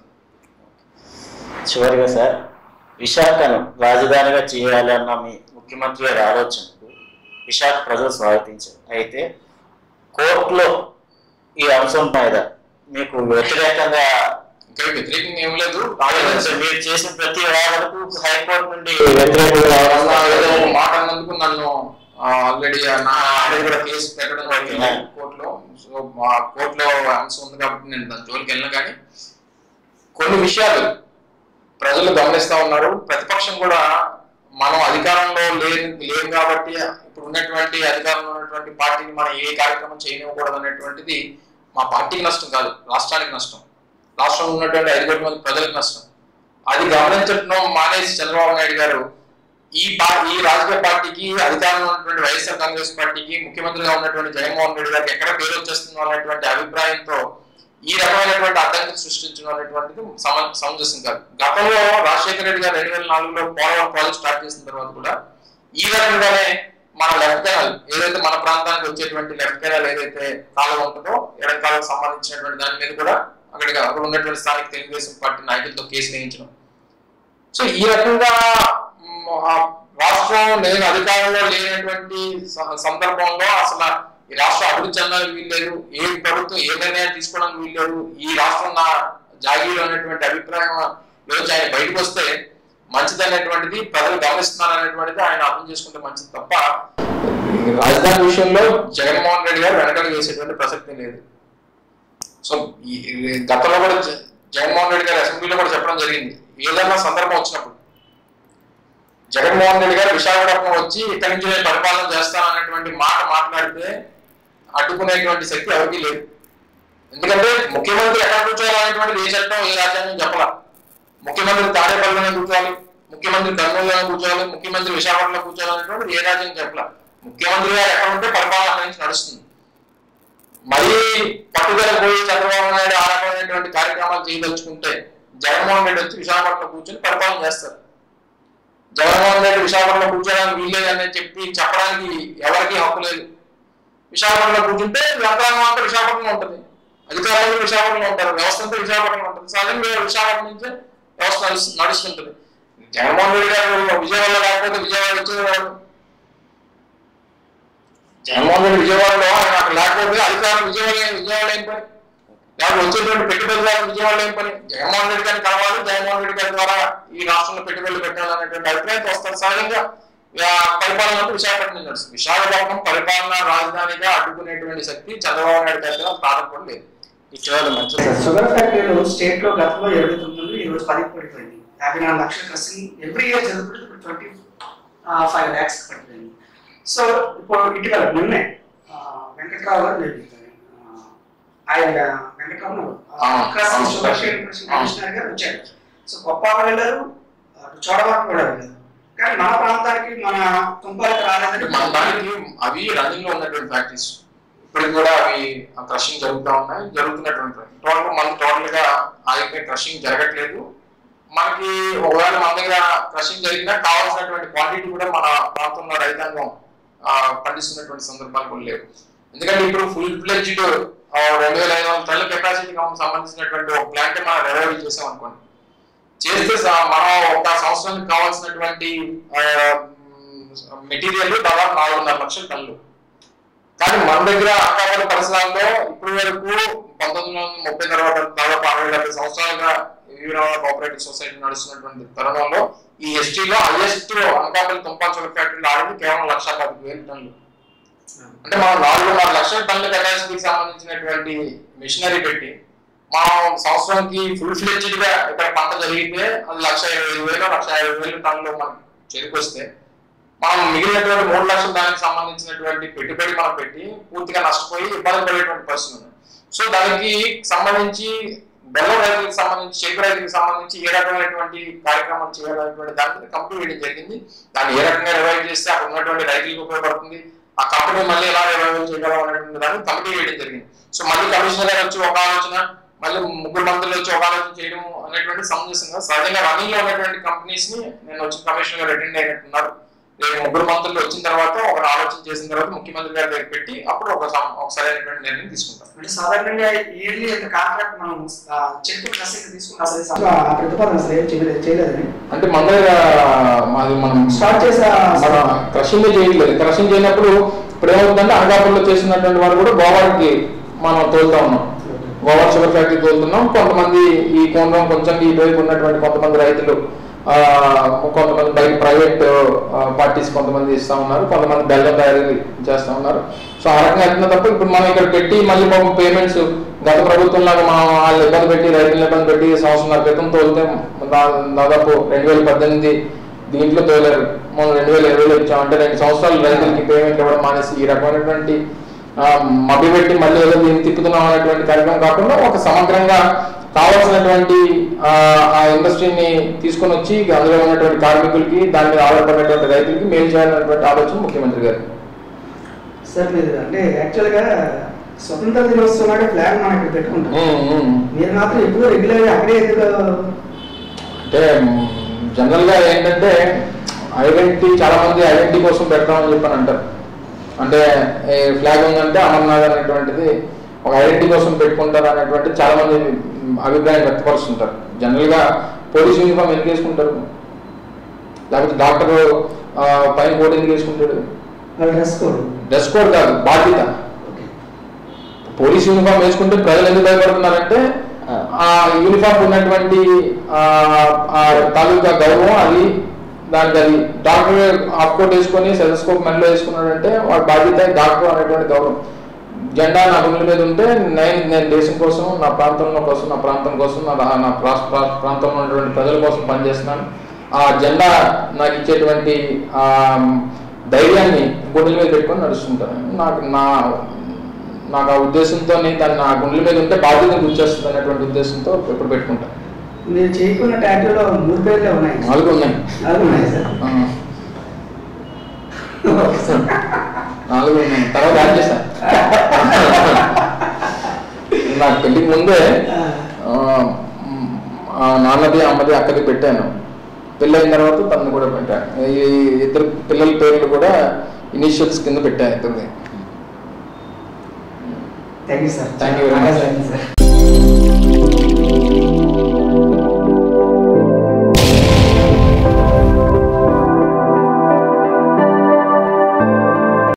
చివరిగా సార్, విశాఖను రాజధానిగా చేయాలన్న మీ ముఖ్యమంత్రి గారి ఆలోచనకు విశాఖ ప్రజలు స్వాగతించారు. అయితే కోర్టులో ఈ అంశం మీద మీకు వ్యతిరేకంగా వ్యతిరేకంగా ఏం లేదు. మీరు చేసిన ప్రతి వాదనకు హైకోర్టు నుండి వ్యతిరేకంగా మాట అన్నందుకు నన్ను ఆల్రెడీ కూడా కేసు పెట్టడం జరిగింది కోర్టులో. సో మా కోర్టులో అంశం ఉంది కాబట్టి నేను దాని జోలికి వెళ్ళినా కానీ కొన్ని విషయాలు ప్రజలు గమనిస్తా ఉన్నారు. ప్రతిపక్షం కూడా మనం అధికారంలో లేదు కాబట్టి ఇప్పుడు ఉన్నటువంటి అధికారంలో ఉన్నటువంటి పార్టీని మనం ఏ కార్యక్రమం చేయనివ్వకూడదు అనేటువంటిది మా పార్టీకి నష్టం కాదు, రాష్ట్రానికి నష్టం, రాష్ట్రంలో ఉన్నటువంటి 5 కోట్ల మంది ప్రజలకు నష్టం. అది గమనించడం మానేసి చంద్రబాబు నాయుడు గారు ఈ రాజకీయ పార్టీకి అధికారంలో ఉన్నటువంటి వైఎస్ఆర్ కాంగ్రెస్ పార్టీకి ముఖ్యమంత్రిగా ఉన్నటువంటి జగన్మోహన్ రెడ్డి గారికి ఎక్కడ పేరు వచ్చేస్తుందో అనేటువంటి అభిప్రాయంతో ఈ రకమైనటువంటి అడ్డంకి సృష్టించడం అనేటువంటిది సమంజసం కాదు. గతంలో రాజశేఖర రెడ్డి గారు 2004లో పోలవరం ప్రాజెక్ట్ స్టార్ట్ చేసిన తర్వాత కూడా ఈ రకంగానే మన లెఫ్ట్ కెనాల్ ఏదైతే మన ప్రాంతానికి వచ్చేటువంటి లెఫ్ట్ కెనాల్ ఏదైతే కాలం ఉంటుందో ఎడం కాలకు సంబంధించినటువంటి దాని మీద కూడా అక్కడ ఉన్నటువంటి స్థానిక తెలుగుదేశం పార్టీ నాయకులతో కేసు వేయించడం. సో ఈ రకంగా రాష్ట్రం నేను అధికారంలో లేనటువంటి సందర్భంలో అసలు ఈ రాష్ట్రం అభివృద్ధి చెందడానికి వీల్లేదు, ఏ ప్రభుత్వం ఏ నిర్ణయాలు తీసుకోవడానికి వీల్లేదు, ఈ రాష్ట్రం నా జాగీలో అనేటువంటి అభిప్రాయం నుంచి ఆయన బయటకు వస్తే మంచిదనేటువంటిది ప్రజలు గమనిస్తున్నారు అనేటువంటిది ఆయన అర్థం చేసుకుంటే మంచిది తప్ప రాజధాని విషయంలో జగన్మోహన్ రెడ్డి గారు వెనకడుగు వేసేటువంటి ప్రసక్తి లేదు. సో గతంలో కూడా జగన్మోహన్ రెడ్డి గారు అసెంబ్లీలో కూడా చెప్పడం జరిగింది, ఏదైనా సందర్భం వచ్చినప్పుడు జగన్మోహన్ రెడ్డి గారు విశాఖపట్నం వచ్చి ఇక్కడి నుంచి నేను పరిపాలన చేస్తాను అనేటువంటి మాట మాట్లాడితే అడ్డుకునేటువంటి శక్తి ఎవరికి లేదు. ఎందుకంటే ముఖ్యమంత్రి ఎక్కడ కూర్చోవాలనేటువంటిది ఏ చట్టం ఏ రాజ్యాంగం చెప్పాల. ముఖ్యమంత్రి తాడేపల్లిలోనే కూర్చోవాలి, ముఖ్యమంత్రి కర్నూలులోనే కూర్చోవాలి, ముఖ్యమంత్రి విశాఖపట్నంలో కూర్చోవాలనేటువంటిది ఏ రాజ్యాంగం చెప్పాల. ముఖ్యమంత్రి గారు ఎక్కడ ఉంటే పరిపాలన అక్కడి నుంచి నడుస్తుంది. మళ్ళీ పట్టుదల పోయి చంద్రబాబు నాయుడు ఆ రకమైనటువంటి కార్యక్రమాలు చేయదలుచుకుంటే జగన్మోహన్ రెడ్డి వచ్చి విశాఖపట్నం కూర్చొని పరిపాలన చేస్తారు. జగన్మోహన్ రెడ్డి విశాఖపట్నం కూర్చోడానికి వీల్లేదని చెప్పడానికి ఎవరికి హక్కు లేదు. విశాఖపట్నంలో కూర్చుంటే యంత్రాంగం అంతా విశాఖపట్నం ఉంటుంది, అధికారులు విశాఖపట్నంలో ఉంటారు, వ్యవస్థ అంతా విశాఖపట్నం ఉంటుంది. సహజంగా విశాఖపట్నం నుంచే వ్యవస్థ నడుస్తుంటుంది. జగన్మోహన్ రెడ్డి గారు విజయవాడలో లేకపోతే విజయవాడ వచ్చేవాడు. జగన్మోహన్ రెడ్డి విజయవాడలో ఆయన అక్కడ లేకపోతే అధికారులు విజయవాడ ఏం పని, లేకపోతే వచ్చేటువంటి పెట్టుబడిదారులు విజయవాడలో ఏం పని. జగన్మోహన్ రెడ్డి గారిని కలవాలి, జగన్మోహన్ రెడ్డి గారి ద్వారా ఈ రాష్ట్రంలో పెట్టుబడులు పెట్టాలనేటువంటి అభిప్రాయంతో వస్తారు. సహజంగా పరిపాలన అంటే విశాఖపట్నం నడుస్తుంది. విశాఖపట్నం పరిపాలన రాజధానిగా అడ్డుకునేటువంటి శక్తి చంద్రబాబు నాయుడు గారి ప్రారంభం లేదు. షుగర్ ఫ్యాక్టరీలో స్టేట్ లో గతంలో 79 ఈ రోజు 10 పడిపోయింది. 54 లక్షల కసి ఎవ్రీ ఇయర్ జరుగుతుంది. ఇప్పుడు 25 lakhs పడిపోయింది. సో ఇప్పుడు ఇటీవల నిన్నే వెంకట్రావు గారు ఆయన కమిషనర్ గారు వచ్చారు. సో కొప్పాక వెళ్ళారు, చోడవరం కూడా వెళ్ళారు. కానీ మన ప్రాంతానికి మన తుంపాలకు రాలేదని మన దానికి అవి రన్నింగ్ లో ఉన్నటువంటి ఫ్యాక్టరీస్ ఇప్పటికి కూడా అవి క్రషింగ్ జరుగుతున్నటువంటి టోటల్ గా ఆగిపోయి క్రషింగ్ జరగట్లేదు. మనకి ఒకవేళ మన దగ్గర క్రషింగ్ జరిగినా కావాల్సినటువంటి క్వాంటిటీ కూడా మన ప్రాంతంలో రైతాంగం పండిస్తున్నటువంటి సందర్భాలు కూడా లేవు. ఎందుకంటే ఇప్పుడు ఫుల్ ఫ్లెడ్జ్డ్ 2500 టన్నుల కెపాసిటీకి సంబంధించినటువంటి ఒక ప్లాంట్ మనం రివైవ్ చేసాం అనుకోండి, చేస్తే మనం ఒక సంవత్సరానికి కావాల్సినటువంటి మెటీరియల్ దాదాపు 4.5 లక్షల టన్నులు. కానీ మన దగ్గర అక్కాపల్లి పరిసరాల్లో ఇప్పటి వరకు 1930 తర్వాత దాదాపు 60-70 సంవత్సరాలుగా కోఆపరేటివ్ సొసైటీ నడుస్తున్నటువంటి తరుణంలో ఈ ఎస్టీలో హైయెస్ట్ అనకాపల్లి తుంపాల షుగర్ ఫ్యాక్టరీలో ఆడింది కేవలం 1,10,000 టన్నులు. అంటే మనం 4.5 లక్షల టన్నుల కెపాసిటీకి సంబంధించినటువంటి మిషనరీ పెట్టి మనం సంవత్సరానికి ఫుల్ ఫ్లెడ్జ్డ్ గా ఇక్కడ పంట జరిగితే అది 1,25,000 1,50,000 టన్నులు మనం చేరుకొస్తే మనం మిగిలినటువంటి 3 లక్షల దానికి సంబంధించినటువంటి పెట్టుబడి మనం పెట్టి పూర్తిగా నష్టపోయి ఇబ్బంది పడేటువంటి పరిస్థితి ఉంది. సో దానికి సంబంధించి బెల్లం రైతులకు సంబంధించి చేతి రైతులకు సంబంధించి ఏ రకమైనటువంటి కార్యక్రమాలు చేయాలనేటువంటి దాని కంపెనీ వేయడం జరిగింది. దాన్ని ఏ రకంగా రివైవ్ చేస్తే అక్కడ ఉన్నటువంటి రైతులకు ఉపయోగపడుతుంది, ఆ కంపెనీ మళ్ళీ ఎలా రివైవ్ చేయగలం అనేటువంటి దాన్ని కమిటీ వేయడం జరిగింది. సో మళ్ళీ కమిషనర్ గారు వచ్చి ఒక ఆలోచన, మళ్ళీ 3 మంత్రులు వచ్చి ఒక ఆలోచన చేయడం అనేటువంటి సమంజసంగా సహజంగా రన్నింగ్ లో ఉన్నటువంటి కంపెనీస్ ని నేను వచ్చి కమిషనర్ గారు అటెండ్ అయినట్టున్నారు. రేపు 3 మంత్రులు వచ్చిన తర్వాత ఒక ఆలోచన చేసిన తర్వాత ముఖ్యమంత్రి గారి దగ్గర పెట్టి అప్పుడు ఒక సరైనటువంటి నిర్ణయం తీసుకుంటాం. అంటే సాధారణంగా ఇయర్లీ కాంట్రాక్ట్ మనం చెక్ క్లాసింగ్ తీసుకుంటాం ప్రతిపాదన చేయలేదని అంటే మన దగ్గర మనం స్టార్ట్ చేసా మన క్రషింగ్ చేయలేదు. క్రషింగ్ చేయనప్పుడు ఇప్పుడు ఏమవుతుందంటే అనకాపల్లిలో చేసినటువంటి వారు కూడా గోవాకి మనం తోలుతా ఉన్నాం, గోవా షుగర్ ఫ్యాక్టరీ తోలుతున్నాం. కొంతమంది ఈ కోణం కొంచెం ఇటువైపు ఉన్నటువంటి కొంతమంది రైతులు కొంతమంది బయట ప్రైవేట్ పార్టీస్ కొంతమంది ఇస్తా ఉన్నారు, కొంతమంది బెల్లం తయారీ చేస్తా ఉన్నారు. సో ఆ రకంగా వెళ్తున్నా తప్ప ఇప్పుడు మనం ఇక్కడ పెట్టి మళ్ళీ పేమెంట్స్ గత ప్రభుత్వం లాగా మనం వాళ్ళు ఇబ్బంది పెట్టి రైతులను ఇబ్బంది పెట్టి సంవత్సరాల క్రితం తోలితే దాదాపు 2018 దీంట్లో తోలారు, మనం 2020లో ఇచ్చాం. అంటే 2 సంవత్సరాలు రైతులకి పేమెంట్ ఇవ్వడం మానేసి ఈ రకమైనటువంటి మభ్య పెట్టి మళ్ళీ ఏదో దీన్ని తిప్పుతున్నాం అనేటువంటి కార్యక్రమం కాకుండా ఒక సమగ్రంగా కావాల్సినటువంటి ఆ ఇండస్ట్రీని తీసుకొని వచ్చి అందులో ఉన్నటువంటి కార్మికులకి దాని మీద ఆధారపడినటువంటి రైతులకి మేలు చేయాలనేటువంటి ఆలోచన ముఖ్యమంత్రి గారు. సార్ మీరు అంటే యాక్చువల్గా స్వతంత్ర దినోత్సవం నాడు ఫ్లాగ్ మనం ఇక్కడ పెట్టుకుంటాం. మీరు మాత్రం ఎప్పుడు రెగ్యులర్గా అక్కడే ఎందుకు? అంటే జనరల్గా ఏంటంటే ఐడెంటిటీ, చాలా మంది ఐడెంటిటీ కోసం పెడతామని చెప్పని అంటారు. అంటే ఫ్లాగ్ ఉందంటే అమర్నాథ్ అనేటువంటిది ఒక ఐడెంటిటీ కోసం పెట్టుకుంటారు అనేటువంటి చాలా మంది అభిప్రాయం వ్యక్తపరుస్తుంటారు. జనరల్గా పోలీస్ యూనిఫామ్ ఎందుకు వేసుకుంటారు, లేకపోతే డాక్టర్ పైన కోట్ ఎందుకు వేసుకుంటాడు? డ్రెస్ కోడ్ కాదు, బాధ్యత. పోలీస్ యూనిఫామ్ వేసుకుంటే ప్రజలు ఎందుకు భయపడుతున్నారంటే ఆ యూనిఫామ్ ఉన్నటువంటి తాలూకా గౌరవం అది, దానికి అది. డాక్టర్ హాఫ్ కోట్ వేసుకొని సెలస్కోప్ మెడలో వేసుకున్నాడంటే వాడి బాధ్యత డాక్టర్ అనేటువంటి గౌరవం. జెండా నా గుండెల మీద ఉంటే నేను దేశం కోసం, నా ప్రాంతంలో కోసం, నా ప్రాంతం కోసం, నా ప్రాంతంలో ఉన్నటువంటి ప్రజల కోసం పనిచేస్తున్నాను. ఆ జెండా నాకు ఇచ్చేటువంటి ధైర్యాన్ని గుండెల మీద పెట్టుకొని నడుస్తుంటాను. నాకు ఆ ఉద్దేశంతో దాన్ని నా గుండెల మీద ఉంటే బాధ్యత గుర్చేస్తుంది అనేటువంటి ఉద్దేశంతో ఎప్పుడు పెట్టుకుంటాను. మీరు చేయకున్న ట్యాటూలో 3 పేర్లే ఉన్నాయి. 4 ఉన్నాయి. 4 ఉన్నాయి సార్. 4 ఉన్నాయి. తర్వాత యాడ్ చేశాను. నాకు పెళ్లికి ముందే నాన్నది, అమ్మది, అక్కది పెట్టాను. పెళ్ళైన తర్వాత తనని కూడా పెట్టాను. ఈ 2 పిల్లల పేర్లు కూడా ఇనిషియల్స్ కింద పెట్టాను ఇద్దరిది. Thank you sir. Thank you very much.